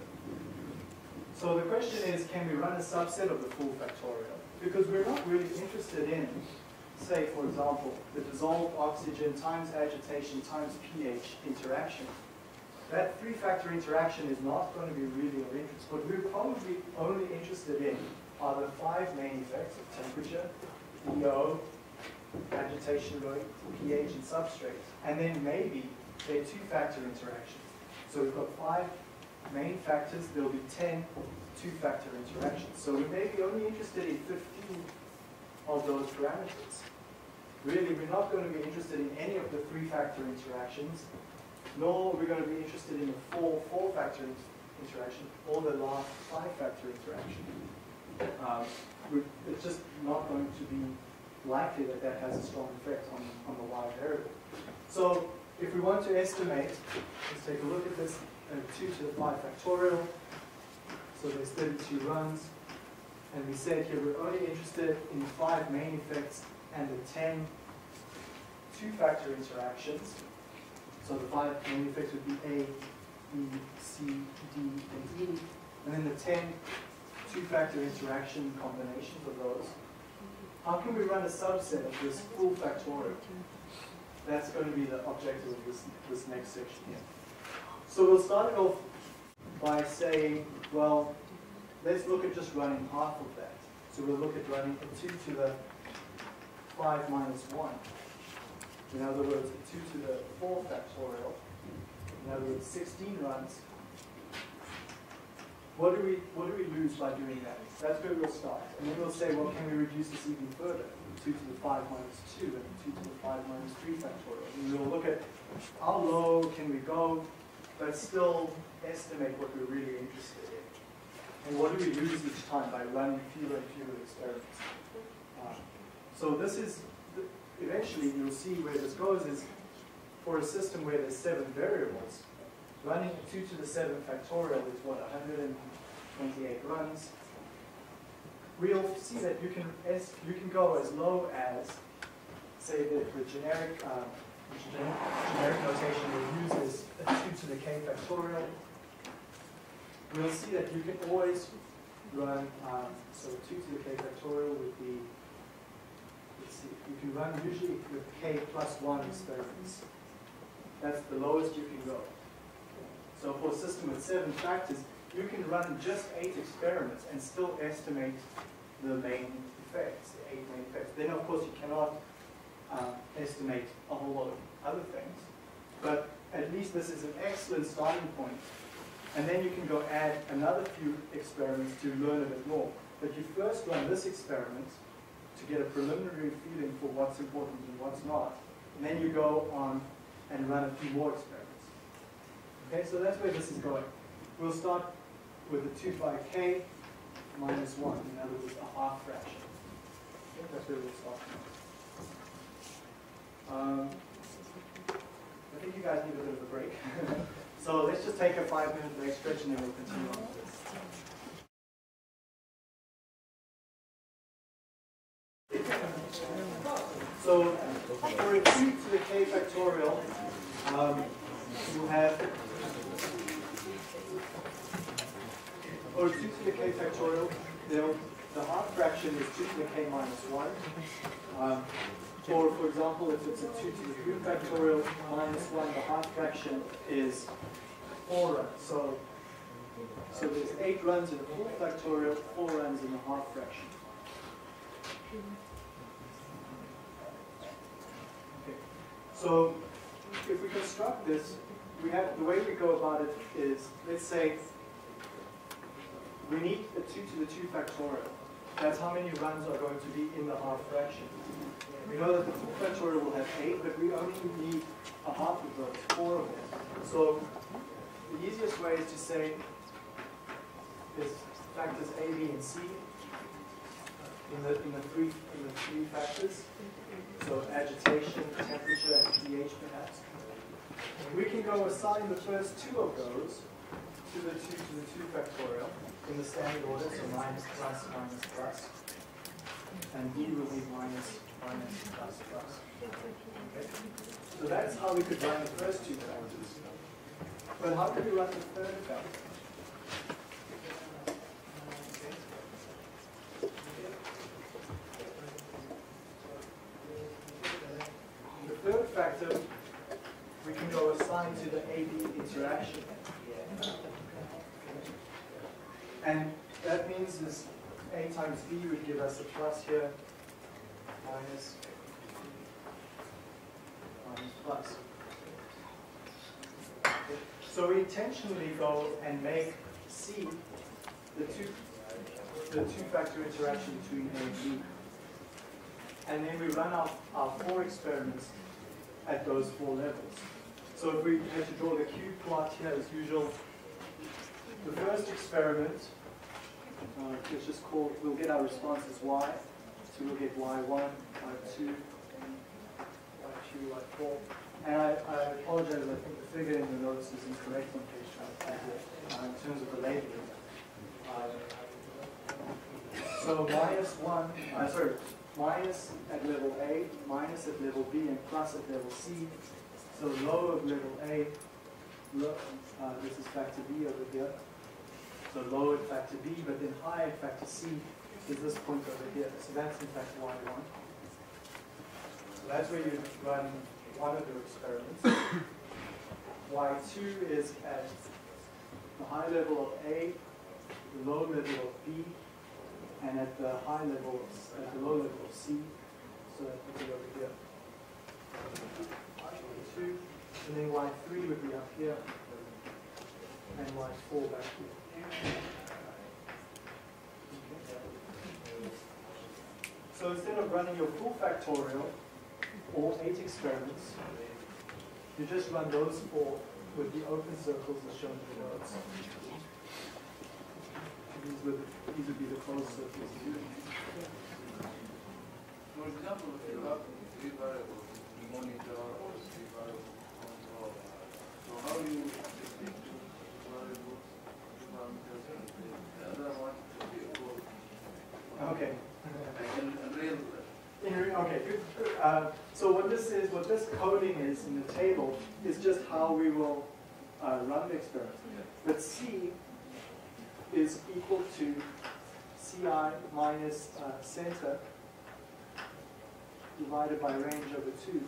So the question is, can we run a subset of the full factorial? Because we're not really interested in, say, for example, the dissolved oxygen times agitation times pH interaction. That three-factor interaction is not going to be really of interest. What we're probably only interested in are the five main effects of temperature, E O, agitation rate, pH, and substrate. And then maybe their two-factor interactions. So we've got five main factors. There will be ten two-factor interactions. So we may be only interested in fifteen of those parameters. Really, we're not going to be interested in any of the three-factor interactions, nor are we going to be interested in the four four-factor interaction or the last five-factor interaction. Um, it's just not going to be likely that that has a strong effect on, on the Y variable. So if we want to estimate, let's take a look at this, uh, two to the five factorial. So there's thirty-two runs. And we said here we're only interested in the five main effects and the ten two-factor interactions. So the five main effects would be A, B, C, D, and E. And then the ten two-factor interaction combinations of those. How can we run a subset of this full factorial? That's going to be the objective of this, this next section here. So we'll start it off by saying, well, let's look at just running half of that. So we'll look at running a two to the five minus one. In other words, a two to the four factorial. In other words, sixteen runs. What do we what do we lose by doing that? That's where we'll start. And then we'll say, well, can we reduce this even further? two to the five minus two and two to the five minus three factorial. And we'll look at how low can we go, but still estimate what we're really interested in. And what do we lose each time by running fewer and fewer experiments? Uh, so this is, eventually you'll see where this goes is, for a system where there's seven variables, running two to the seven factorial is what, one hundred twenty-eight runs. We'll see that you can as, you can go as low as, say, the, the generic um, generic, generic notation we use is a two to the k factorial. We'll see that you can always run, um, so two to the k factorial would be, let's see, you can run usually with k plus one experiments. That's the lowest you can go. So for a system with seven factors, you can run just eight experiments and still estimate the main effects, the eight main effects. Then, of course, you cannot um, estimate a whole lot of other things. But at least this is an excellent starting point. And then you can go add another few experiments to learn a bit more. But you first run this experiment to get a preliminary feeling for what's important and what's not. And then you go on and run a few more experiments. Okay, so that's where this is going. We'll start with the two by k minus one, in other words, a half fraction. Okay, that's where we'll start. Um, I think you guys need a bit of a break. So let's just take a five minute break stretch and then we'll continue on with this. So for a two to the k factorial, um, you have, or two to the k factorial, the half fraction is two to the k minus one. Um, or, for example, if it's a two to the three factorial minus one, the half fraction is four runs. So, so there's eight runs in a full factorial, four runs in a half fraction. Okay. So if we construct this, we have the way we go about it is, let's say we need a two to the two factorial. That's how many runs are going to be in the half fraction. We know that the full factorial will have eight, but we only need a half of those, four of them. So the easiest way is to say is factors A, B, and C in the in the three in the three factors. So agitation, temperature, and pH perhaps. We can go assign the first two of those to the two to the two factorial in the standard order, so minus, plus, minus, plus. And B will be minus, minus, plus, plus. Okay? So that's how we could run the first two factors. But how do we run the third factor? The third factor, we can go assign to the A B interaction. And that means this A times B would give us a plus here, minus, minus plus. So we intentionally go and make C the two, the two-factor interaction between A and B. And then we run our, our four experiments at those four levels. So if we had to draw the Q plot here as usual, the first experiment, uh, let's just call, we'll get our response as Y. So we'll get Y one, Y two, Y three, Y four. And I, I apologize, I think the figure in the notes is incorrect on page twenty-five uh, in terms of the labeling. Uh, so minus one, uh, sorry, minus at level A, minus at level B, and plus at level C. So low at level A, low, uh, this is factor B over here. So low at factor B, but then high at factor C is this point over here. So that's in fact Y one. So that's where you run one of your experiments. Y two is at the high level of A, the low level of B, and at the high level, of, at the low level of C. So that would be over here. Y two, and then Y three would be up here, and Y four back here. So instead of running your full factorial, or eight experiments, you just run those four with the open circles as shown in the notes. These would, these would be the closed circles. For example, if you have three variables, monitor or three variables control, so how do you distinguish two variables, parameters, and the other one should be a code? Okay. Like in, in real In re- okay, good. Uh, so what this is, what this coding is in the table is just how we will uh, run the experiment. But C is equal to Ci minus uh, center divided by range over two.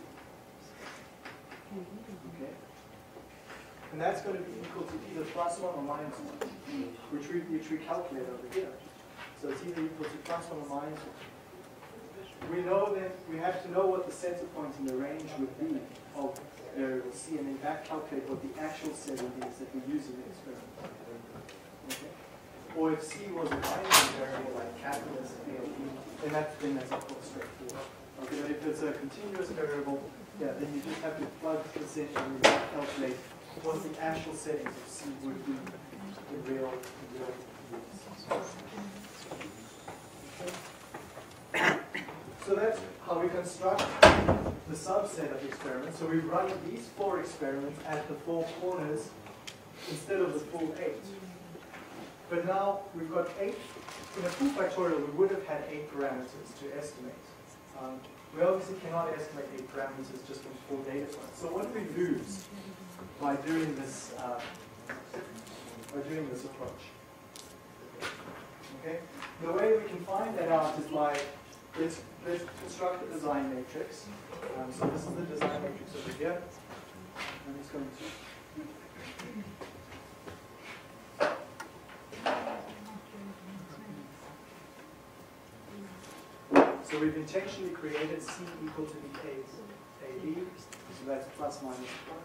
Okay. And that's going to be equal to either plus one or minus one, which we, which we calculate over here. So it's either equal to plus one or minus one. We know that we have to know what the center point in the range would be of variable C, and then back calculate what the actual setting is that we use in the experiment. Okay. Or if C was a binary variable like calculus A or B, then that's, then that's of course straightforward. Okay, but if it's a continuous variable, yeah, then you just have to plug essentially calculate what the actual settings of C would be in real, in real use. So that's how we construct the subset of experiments. So we run these four experiments at the four corners instead of the full eight. But now we've got eight. In a full factorial, we would have had eight parameters to estimate. Um, we obviously cannot estimate eight parameters just from four data points. So what do we lose by doing this? Uh, by doing this approach? Okay. The way we can find that out is by Let's, let's construct a design matrix. Um, so this is the design matrix over here. I'm just going to. So we've intentionally created C equal to the A, A B. So that's plus minus one.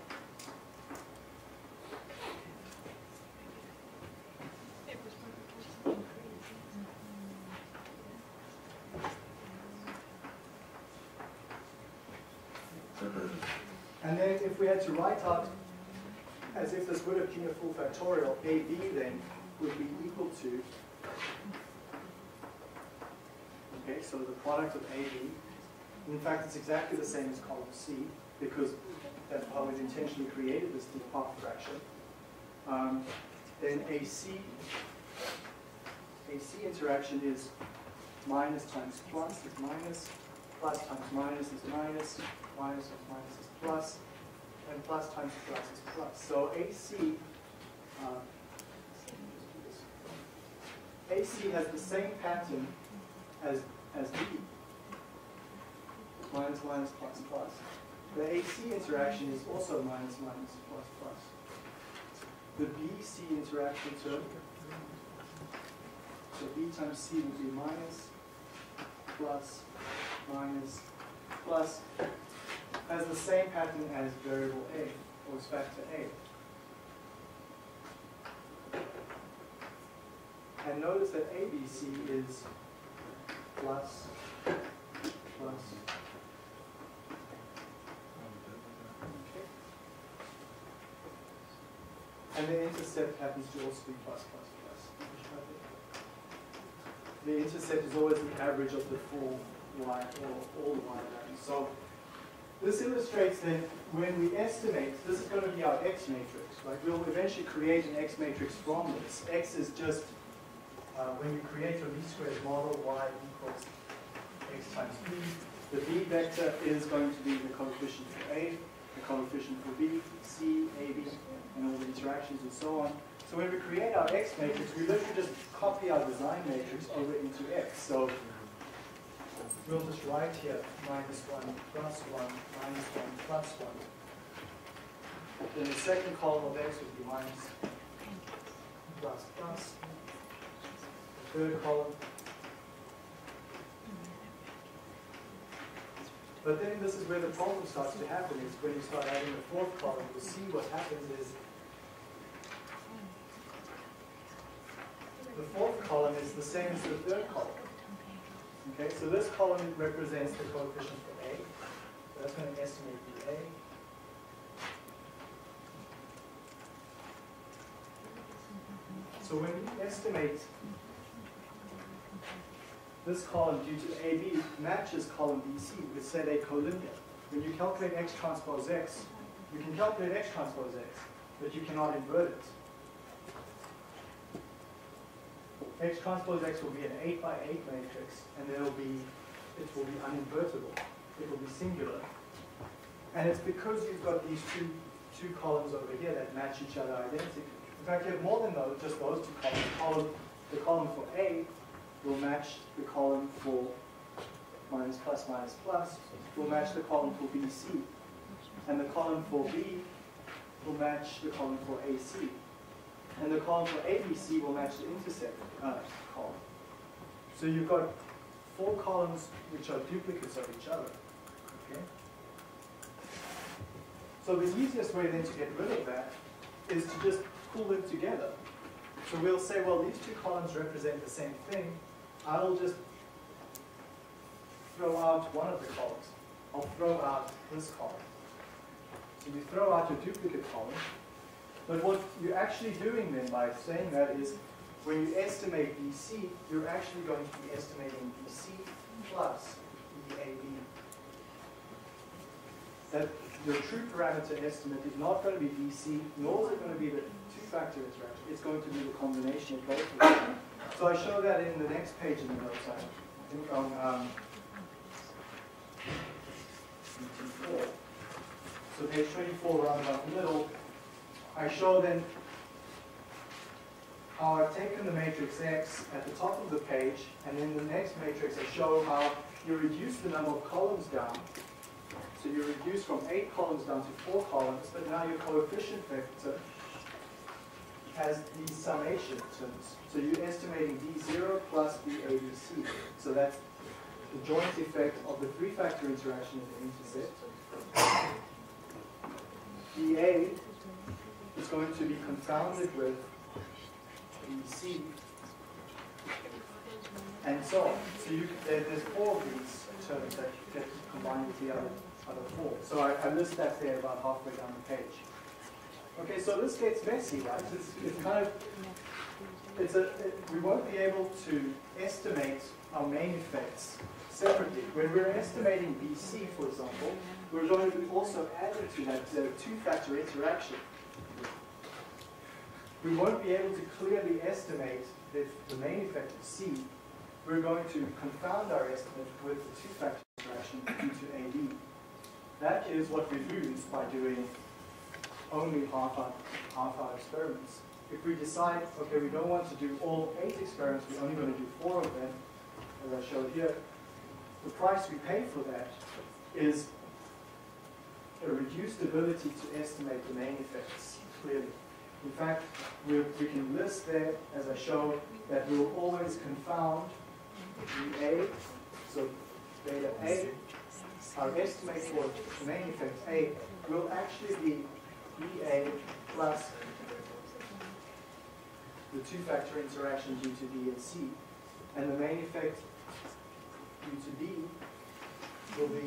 And then if we had to write out, as if this would have been a full factorial, A B then would be equal to, okay, so the product of A B. In fact, it's exactly the same as column C, because that's how we've intentionally created this path fraction. Um, then A C, A C interaction is minus times plus is minus, plus times minus is minus, minus times minus is plus, and plus times plus is plus. So A C, uh, A C has the same pattern as, as B, minus minus plus plus. The A C interaction is also minus minus plus plus. The B C interaction term, so B times C will be minus, plus, minus, plus, has the same pattern as variable A, or its factor A. And notice that A B C is plus, plus. Okay. And the intercept happens to also be plus, plus, plus. The intercept is always the average of the full y, or all y values. So this illustrates then when we estimate, this is going to be our X matrix, right? We'll eventually create an X matrix from this. X is just, uh, when you create your least squares model, y equals X times B. The B vector is going to be the coefficient for A, the coefficient for B, C, A, B, and all the interactions and so on. So when we create our X matrix, we literally just copy our design matrix over into X. So we'll just write here minus one, plus one, minus one, plus one. Then the second column of x would be minus, plus, plus. The third column. But then this is where the problem starts to happen, is when you start adding the fourth column, you'll see what happens is the fourth column is the same as the third column. Okay, so this column represents the coefficient for A. So that's going to estimate the A. So when we estimate this column due to A B matches column B C, we say they're collinear. When you calculate x transpose x, you can calculate x transpose x, but you cannot invert it. X transpose x will be an eight by eight matrix, and then it'll be, it will be uninvertible. It will be singular. And it's because you've got these two, two columns over here that match each other identically. In fact, you have more than those, just those two columns. The column, the column for A will match the column for minus plus minus plus, will match the column for B C. And the column for B will match the column for A C. And the column for A B C will match the intercept uh, column. So you've got four columns which are duplicates of each other. Okay? So the easiest way then to get rid of that is to just pull them together. So we'll say, well, these two columns represent the same thing. I'll just throw out one of the columns. I'll throw out this column. So you throw out your duplicate column. But what you're actually doing then by saying that is, when you estimate B C, you're actually going to be estimating B C plus E A B. That your true parameter estimate is not going to be B C, nor is it going to be the two-factor interaction. It's going to be the combination of both of them. So I show that in the next page in the notes. I think on um, twenty-four. So page twenty-four, around about the middle, I show then how I've taken the matrix X at the top of the page, and in the next matrix I show how you reduce the number of columns down. So you reduce from eight columns down to four columns, but now your coefficient vector has these summation terms. So you're estimating B zero plus B A B C. So that's the joint effect of the three-factor interaction in the intercept. B A is going to be confounded with B C, and so on. So you, there, there's four of these terms that get combined with the other, other four. So I, I list that there about halfway down the page. Okay, so this gets messy, right? It's, it's kind of, it's a, it, we won't be able to estimate our main effects separately. When we're estimating B C, for example, we're going to also add to that uh, two-factor interaction. We won't be able to clearly estimate the, the main effect of C. We're going to confound our estimate with the two-factor interaction due to A B. That is what we lose by doing only half our, half our experiments. If we decide, okay, we don't want to do all eight experiments, we're only going to do four of them, as I showed here, the price we pay for that is a reduced ability to estimate the main effects clearly. In fact, we, we can list there, as I showed, that we will always confound the A, so beta A, our estimate for the main effect A will actually be B A plus the two-factor interaction due to B and C. And the main effect due to B will be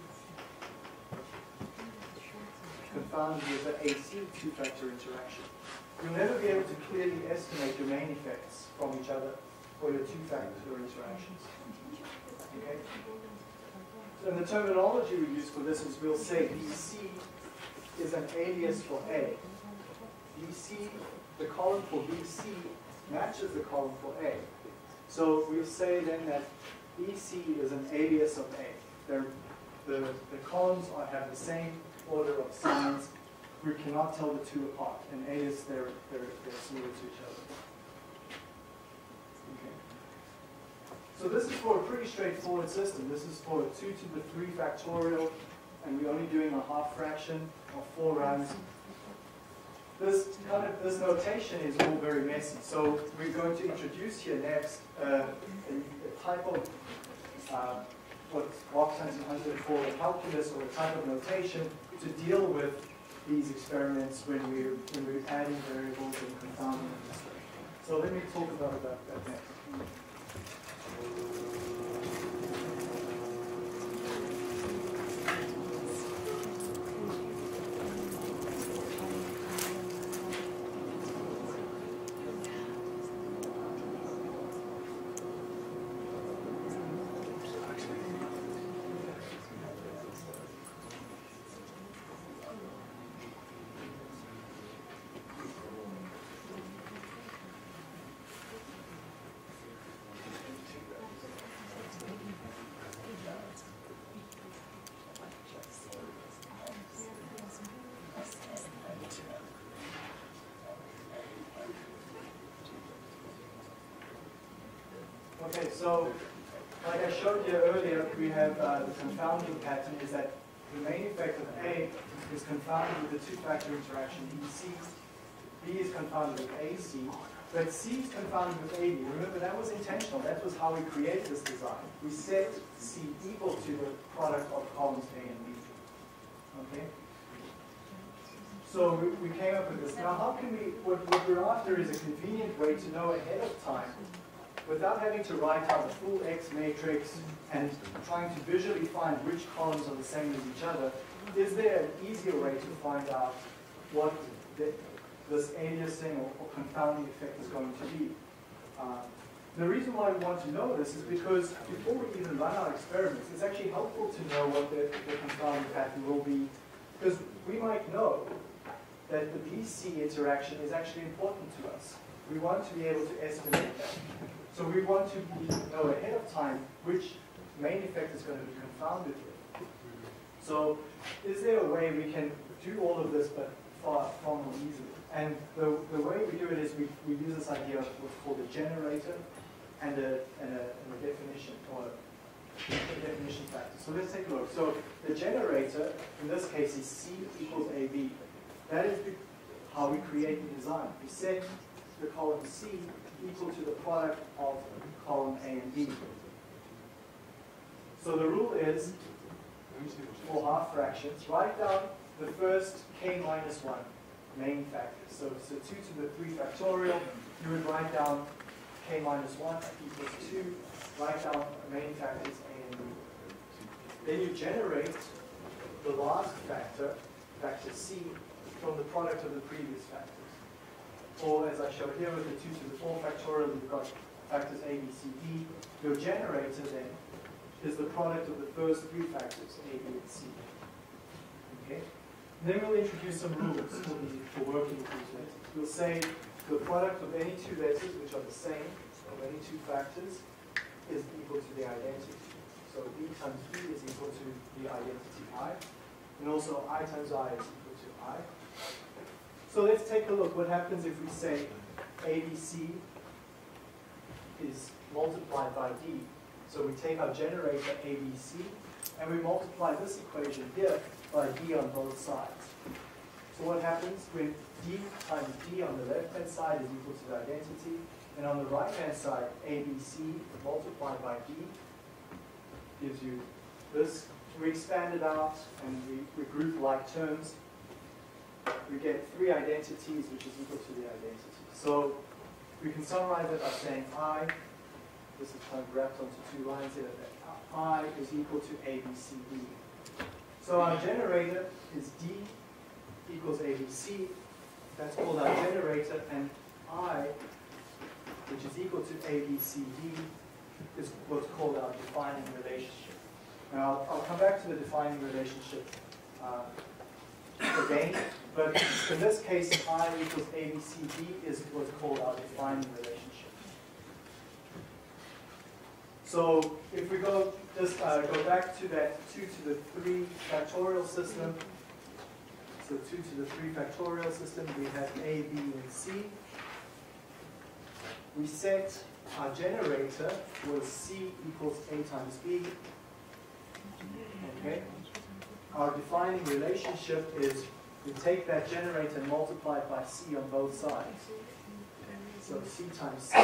confounded with the A C two-factor interaction. You'll never be able to clearly estimate your main effects from each other for your two-factor interactions. Okay? So the terminology we use for this is we'll say B C is an alias for A. B C, the column for B C matches the column for A. So we'll say then that B C is an alias of A. They're, the, the columns are, have the same order of signs. We cannot tell the two apart. An alias, they're, they're, they're similar to each other. Okay. So this is for a pretty straightforward system. This is for a two to the three factorial, and we're only doing a half fraction of four runs. This kind of this notation is all very messy. So we're going to introduce here next uh, a, a type of uh, what Mark Hansen Hunter called a calculus, or a type of notation to deal with these experiments when we're when we're adding variables and confounding them. So let me talk about, about that next. Okay, so like I showed you earlier, we have uh, the confounding pattern is that the main effect of A is confounded with the two-factor interaction B C. B is confounded with A C, but C is confounded with A B. Remember, that was intentional. That was how we created this design. We set C equal to the product of columns A and B. Okay? So we, we came up with this. Now, how can we, what, what we're after is a convenient way to know ahead of time, without having to write out a full X matrix and trying to visually find which columns are the same as each other. Is there an easier way to find out what the, this aliasing or, or confounding effect is going to be? Uh, the reason why we want to know this is because before we even run our experiments, it's actually helpful to know what the, the confounding pattern will be, because we might know that the B C interaction is actually important to us. We want to be able to estimate that. So we want to be, know ahead of time which main effect is going to be confounded with. So is there a way we can do all of this but far, far more easily? And the, the way we do it is we, we use this idea of what's called a generator and a, and a, and a definition, or a, a definition factor. So let's take a look. So the generator, in this case, is C equals A B. That is how we create the design. We set the column C equal to the product of column A and B. So the rule is, for half fractions, write down the first k minus one main factor. So, so two to the three factorial, you would write down k minus one equals two, write down main factors A and B. Then you generate the last factor, factor C, from the product of the previous factors. Or as I showed here with the two to the four factorial, you've got factors A, B, C, D. Your generator then is the product of the first three factors, A, B, and C. Okay? Then we'll introduce some rules for, the, for working with these letters. We'll say the product of any two letters which are the same, of any two factors, is equal to the identity. So B times B is equal to the identity I. And also I times I is equal to I. So let's take a look. What happens if we say A B C is multiplied by D? So we take our generator A B C and we multiply this equation here by D on both sides. So what happens when D times D on the left-hand side is equal to the identity, and on the right-hand side, A B C multiplied by D gives you this. We expand it out and we, we group like terms. We get three identities, which is equal to the identity. So we can summarize it by saying I, this is kind of wrapped onto two lines here, that I is equal to A, B, C, D. So our generator is D equals A, B, C. That's called our generator, and I, which is equal to A, B, C, D, is what's called our defining relationship. Now, I'll, I'll come back to the defining relationship uh, again, but in this case, I equals A, B, C, D is what's called our defining relationship. So if we go just uh, go back to that two to the three factorial system, so two to the three factorial system, we have A, B, and C. We set our generator was C equals A times B. Okay? Our defining relationship is we take that generator and multiply it by C on both sides. So C times C.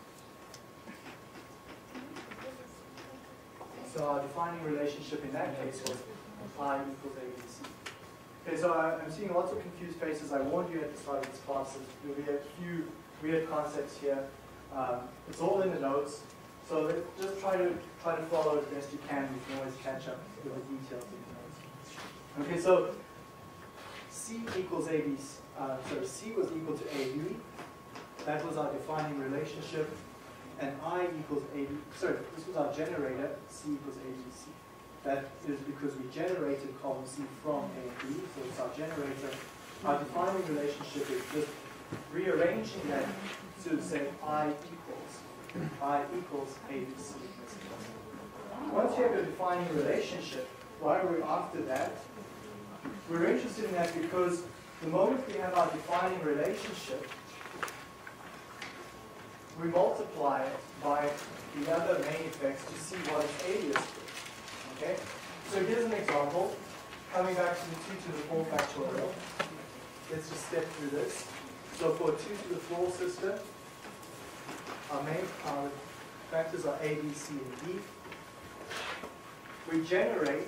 So our defining relationship in that case was I equals A B C. Okay, so I, I'm seeing lots of confused faces. I warned you at the start of this class that there'll be a few weird concepts here. Um, it's all in the notes. So let, just try to try to follow as best you can. You can always catch up with the details in the notes. Okay, so C equals A B C. Uh, so C was equal to A B. That was our defining relationship. And I equals A B. Sorry, this was our generator. C equals A B C. That is because we generated column C from A and B, so it's our generator. Our defining relationship is just rearranging that to say I equals. I equals A B C. Once you have a defining relationship, why are we after that? We're interested in that because the moment we have our defining relationship, we multiply it by the other main effects to see what its alias is. Okay? So here's an example. Coming back to the two to the four factorial. Let's just step through this. So for a two to the four system, our main our factors are A, B, C, and D. We generate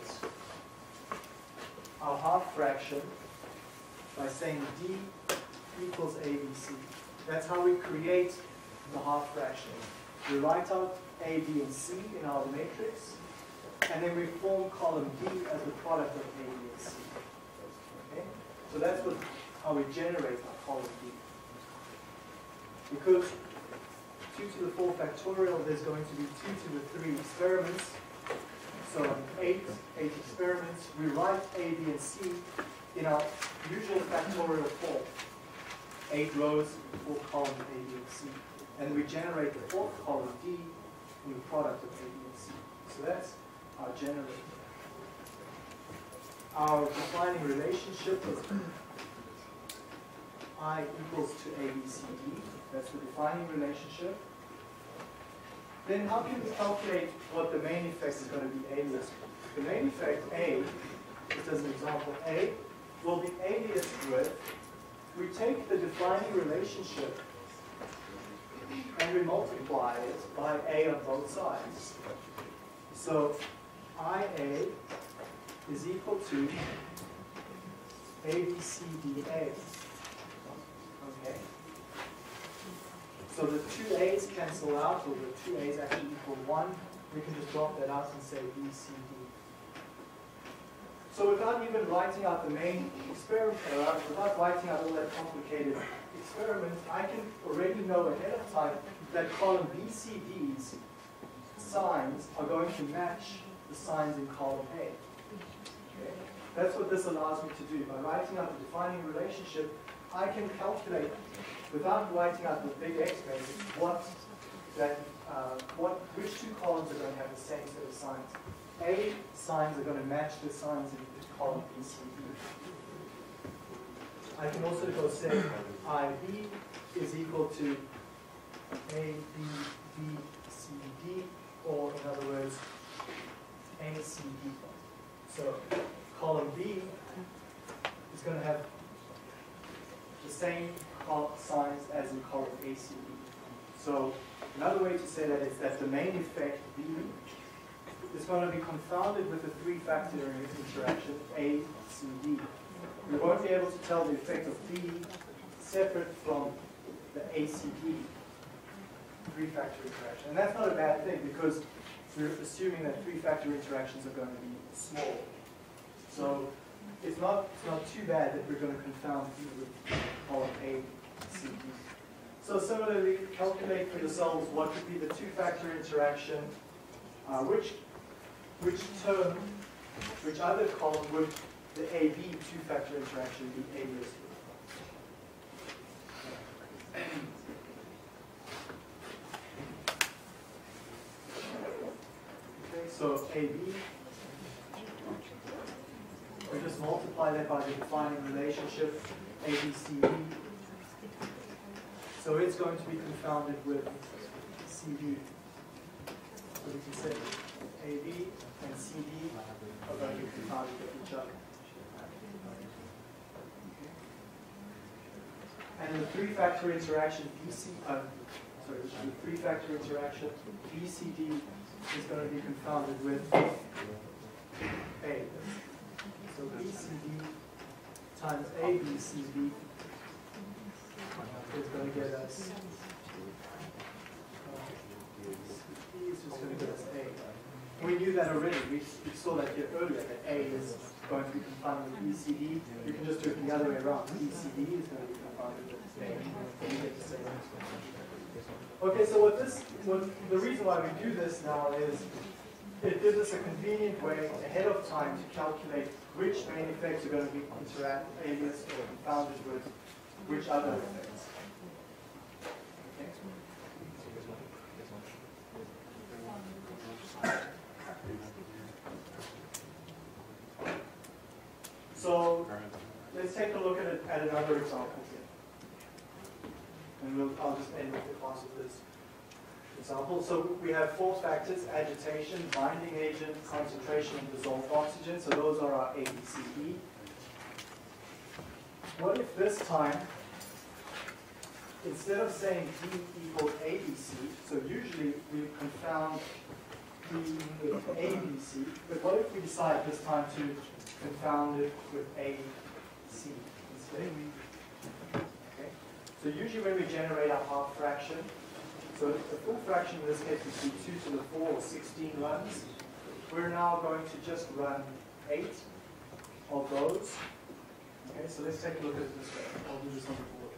our half fraction by saying D equals A, B, C. That's how we create the half fraction. We write out A, B, and C in our matrix, and then we form column D as the product of A, B, and C. Okay? So that's what, how we generate our column D. Because two to the four factorial, there's going to be two to the three experiments. So eight, eight experiments. We write A, B, and C in our usual factorial form. Eight rows, four columns, A, B, and C. And we generate the fourth column, D, from the product of A, B, and C. So that's our generator. Our defining relationship is I equals to A, B, C, D. That's the defining relationship. Then how can we calculate what the main effect is going to be aliased? The main effect, A, just as an example, A, will be aliased with, we take the defining relationship and we multiply it by A on both sides. So I A is equal to A, B, C, D, A. Okay? So the two A's cancel out, or the two A's actually equal one. We can just drop that out and say B, C, D. So without even writing out the main experiment, uh, without writing out all that complicated experiment, I can already know ahead of time that column B, C, D's signs are going to match the signs in column A. Okay? That's what this allows me to do. By writing out the defining relationship, I can calculate, without writing out the big X matrix, what that, uh, what, which two columns are going to have the same set of signs. A signs are going to match the signs in column B, C, D. I can also go say I B is equal to A, B, B, C, D, or in other words, A, C, D. So column B is going to have the same signs as in column A, C, D. So another way to say that is that the main effect, B, is going to be confounded with the three-factor interaction, A, C, D. We won't be able to tell the effect of B separate from the A, C, D three-factor interaction. And that's not a bad thing because we're assuming that three-factor interactions are going to be small. So it's not, it's not too bad that we're going to confound B with column A, C, D. So similarly, calculate for yourselves what would be the two-factor interaction, uh, which, which term, which other column would the A B two-factor interaction be aliased with. Okay, so A B, we just multiply that by the defining relationship, A, B, C, D. So it's going to be confounded with C, C D. So we can say A B and C D are going to be confounded with each other. And the three-factor interaction B C, uh, sorry, the three-factor interaction B C D is going to be confounded with A. So B C D times A B C D is going to get us, uh, C D is just going to get us A. We knew that already. We, we saw that here earlier, that A is going to be confounded with B C D. You can just do it the other way around. B C D is going to be confounded with A. And you get the same answer. Okay, so what this, what, the reason why we do this now is it gives us a convenient way ahead of time to calculate which main effects are going to be interact, alias or confounded with which other effects. Okay. So let's take a look at, it, at another example here. And we'll, I'll just end with the class of this example. So we have four factors: agitation, binding agent, concentration, and dissolved oxygen. So those are our A, B, C, D. What if this time, instead of saying D equals A, B, C, so usually we confound D with A, B, C, but what if we decide this time to confound it with A, C instead? Okay. So usually when we generate our half fraction, so the full fraction in this case would be two to the four or sixteen runs. We're now going to just run eight of those. Okay, so let's take a look at it this way. I'll do this on the board.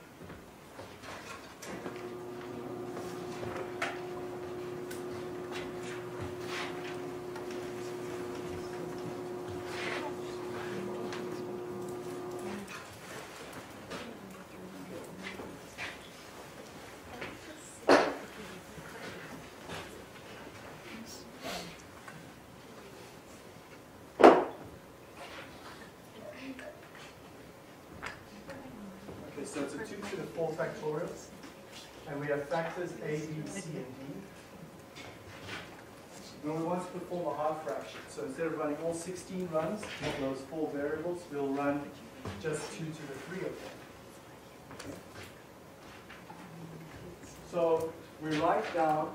So it's a two to the four factorial, and we have factors A, B, C, and D. And we want to perform a half fraction. So instead of running all sixteen runs of those four variables, we'll run just two to the three of them. So we write down,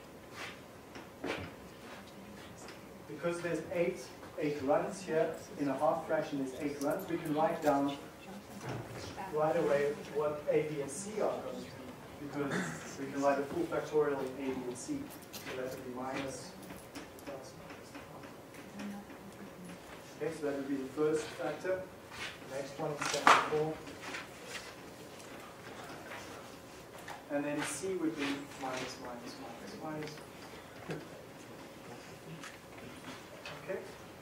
because there's eight, eight runs here, in a half fraction there's eight runs, we can write down right away what A, B, and C are going to be, because we can write a full factorial in A, B, and C. So that would be minus, plus, minus. Okay, so that would be the first factor. The next one is seventy-four. And then C would be minus, minus, minus, minus. Okay?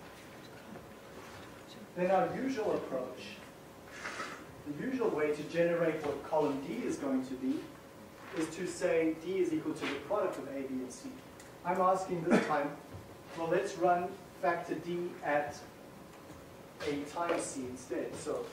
Then our usual approach, the usual way to generate what column D is going to be is to say D is equal to the product of A, B, and C. I'm asking this time, well, let's run factor D at A times C instead. So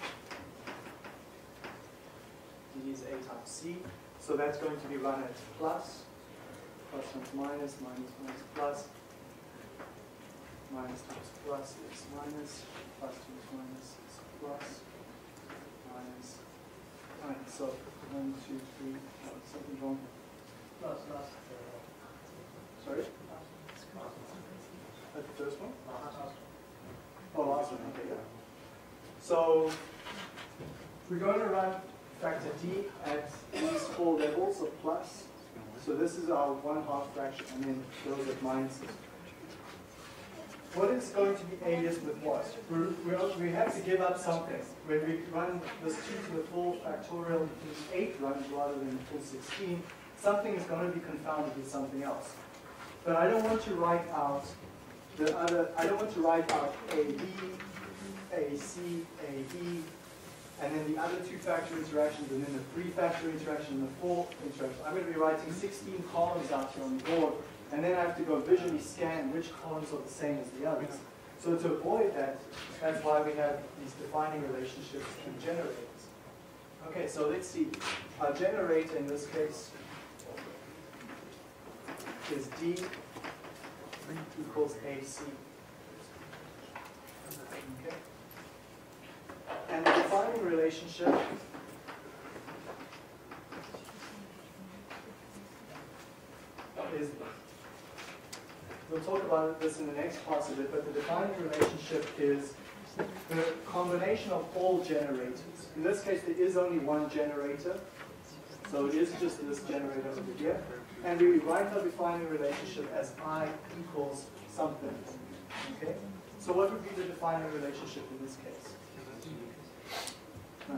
D is A times C. So that's going to be run at plus, plus times minus, minus minus plus, minus times plus is minus, plus times minus is plus. Minus, minus. So one, two, three. Oh, something wrong. Plus, plus. Sorry. At the first one. Oh, last one. Okay, yeah. So we're going to run factor D at these four levels of plus. So this is our one half fraction, and then those at minuses. What is going to be alias with what? We're, we're, we have to give up something. When we run this two to the four factorial in eight runs rather than full sixteen, something is going to be confounded with something else. But I don't want to write out the other, I don't want to write out A, B, A, C, A, B, and then the other two factor interactions, and then the three factor interaction, and the four interaction. I'm going to be writing sixteen columns out here on the board. And then I have to go visually scan which columns are the same as the others. So to avoid that, that's why we have these defining relationships and generators. Okay, so let's see. Our generator in this case is D equals A C. Okay. And the defining relationship is, we'll talk about this in the next part of it, but the defining relationship is the combination of all generators. In this case, there is only one generator, so it is just this generator over here. And we write our defining relationship as I equals something. Okay? So what would be the defining relationship in this case? Nice.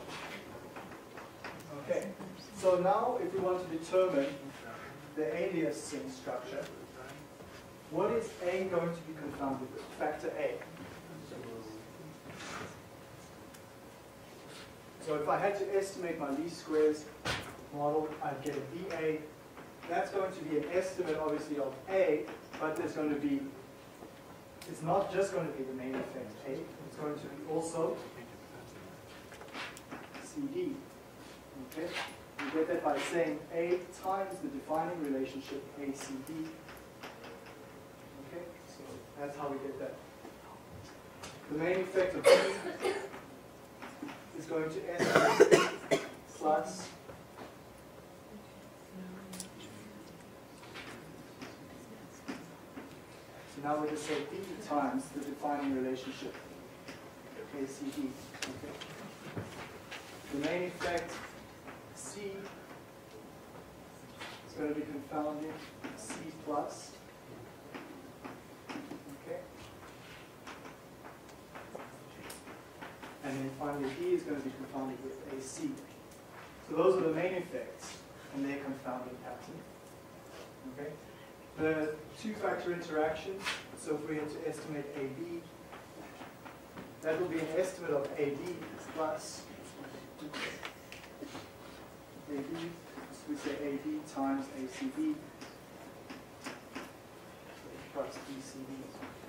Okay. So now, if we want to determine the aliasing structure, what is A going to be confounded with? Factor A. So if I had to estimate my least squares model, I'd get a B A. That's going to be an estimate, obviously, of A, but there's going to be, it's not just going to be the main effect A, it's going to be also C D. Okay? You get that by saying A times the defining relationship A C D. Okay? So that's how we get that. The main effect of B is going to estimate plus so now we just say B times the defining relationship A C D. Okay. The main effect C is going to be confounded C plus. Okay. And then finally D is going to be confounded with A C. So those are the main effects and their confounding pattern. Okay. The two-factor interaction, so if we had to estimate A B, that will be an estimate of A B plus A B, so we say A B times A C B plus B C B.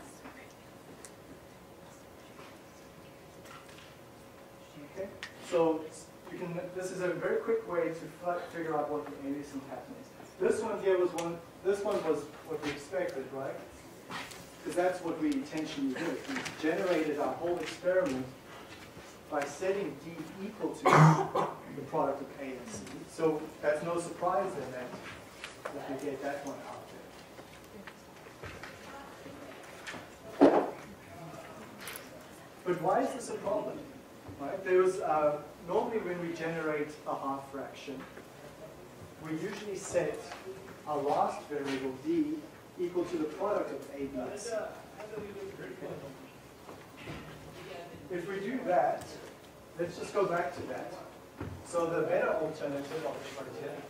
Okay, so you can. This is a very quick way to figure out what the aliasing pattern is. This one here was one. This one was what we expected, right? Because that's what we intentionally did. We generated our whole experiment by setting D equal to the product of A and C. So that's no surprise then that, that we get that one out there. But why is this a problem? Right? There was uh, normally when we generate a half fraction, we usually set our last variable D equal to the product of A, B, and C. If we do that, let's just go back to that. So the better alternative, I'll just write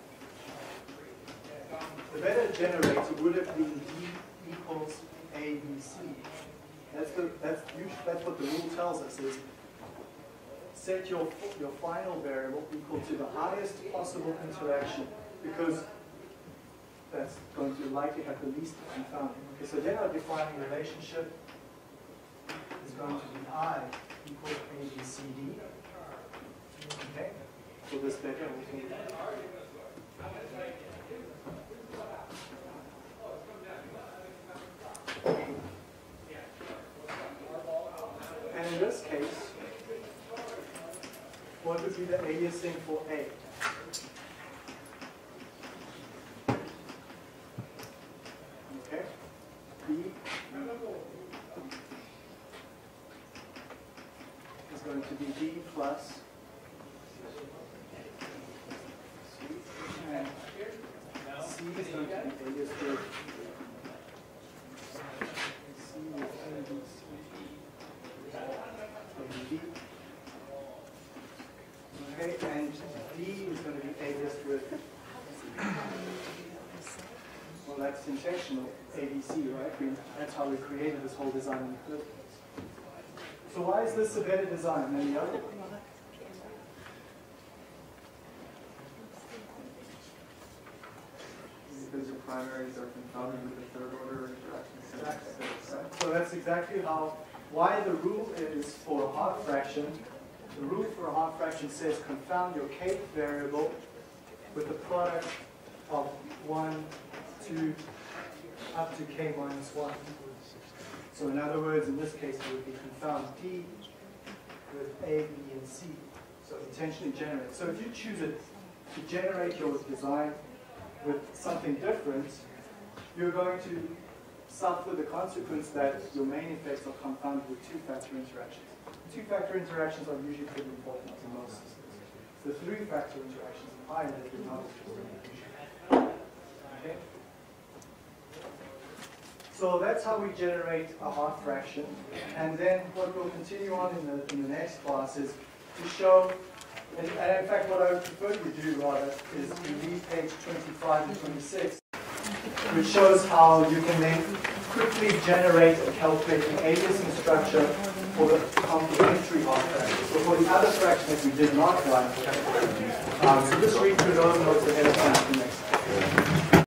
here. The better generator would have been D equals A, B, C. That's the that's usually, that's what the rule tells us is set your your final variable equal to the highest possible interaction because that's going to likely have the least confounding. Okay, so then our defining relationship is going to be I equals A, B, C, D. Okay, so this better will take that. And in this case, what would be the aliasing for A? Okay, B is going to be D plus C, and C is going to be aliased with C with A, B, C. D. Okay, and D is going to be aliased with, well, that's intentional, A B C, right? We, that's how we created this whole design in the first place. So why is this a better design than the other? Because your primaries are confounded with the third order interaction. Exactly. Right. So that's exactly how, why the rule is for a half fraction. The rule for a half fraction says confound your kth variable with the product of one, to up to k minus one. So in other words, in this case, it would be confound D with A, B, and C. So intentionally generate. So if you choose it to generate your design with something different, you're going to suffer the consequence that your main effects are confounded with two-factor interactions. Two-factor interactions are usually pretty important in most systems. The three-factor interactions in higher level are not usually. Okay? So that's how we generate a half fraction. And then what we'll continue on in the, in the next class is to show, and, and in fact what I would prefer you do rather is to read page twenty-five and twenty-six, which shows how you can then quickly generate and calculate the aliasing structure for the complementary half fraction. So for the other fraction that we did not write, um, so just read through those notes ahead of time for next time.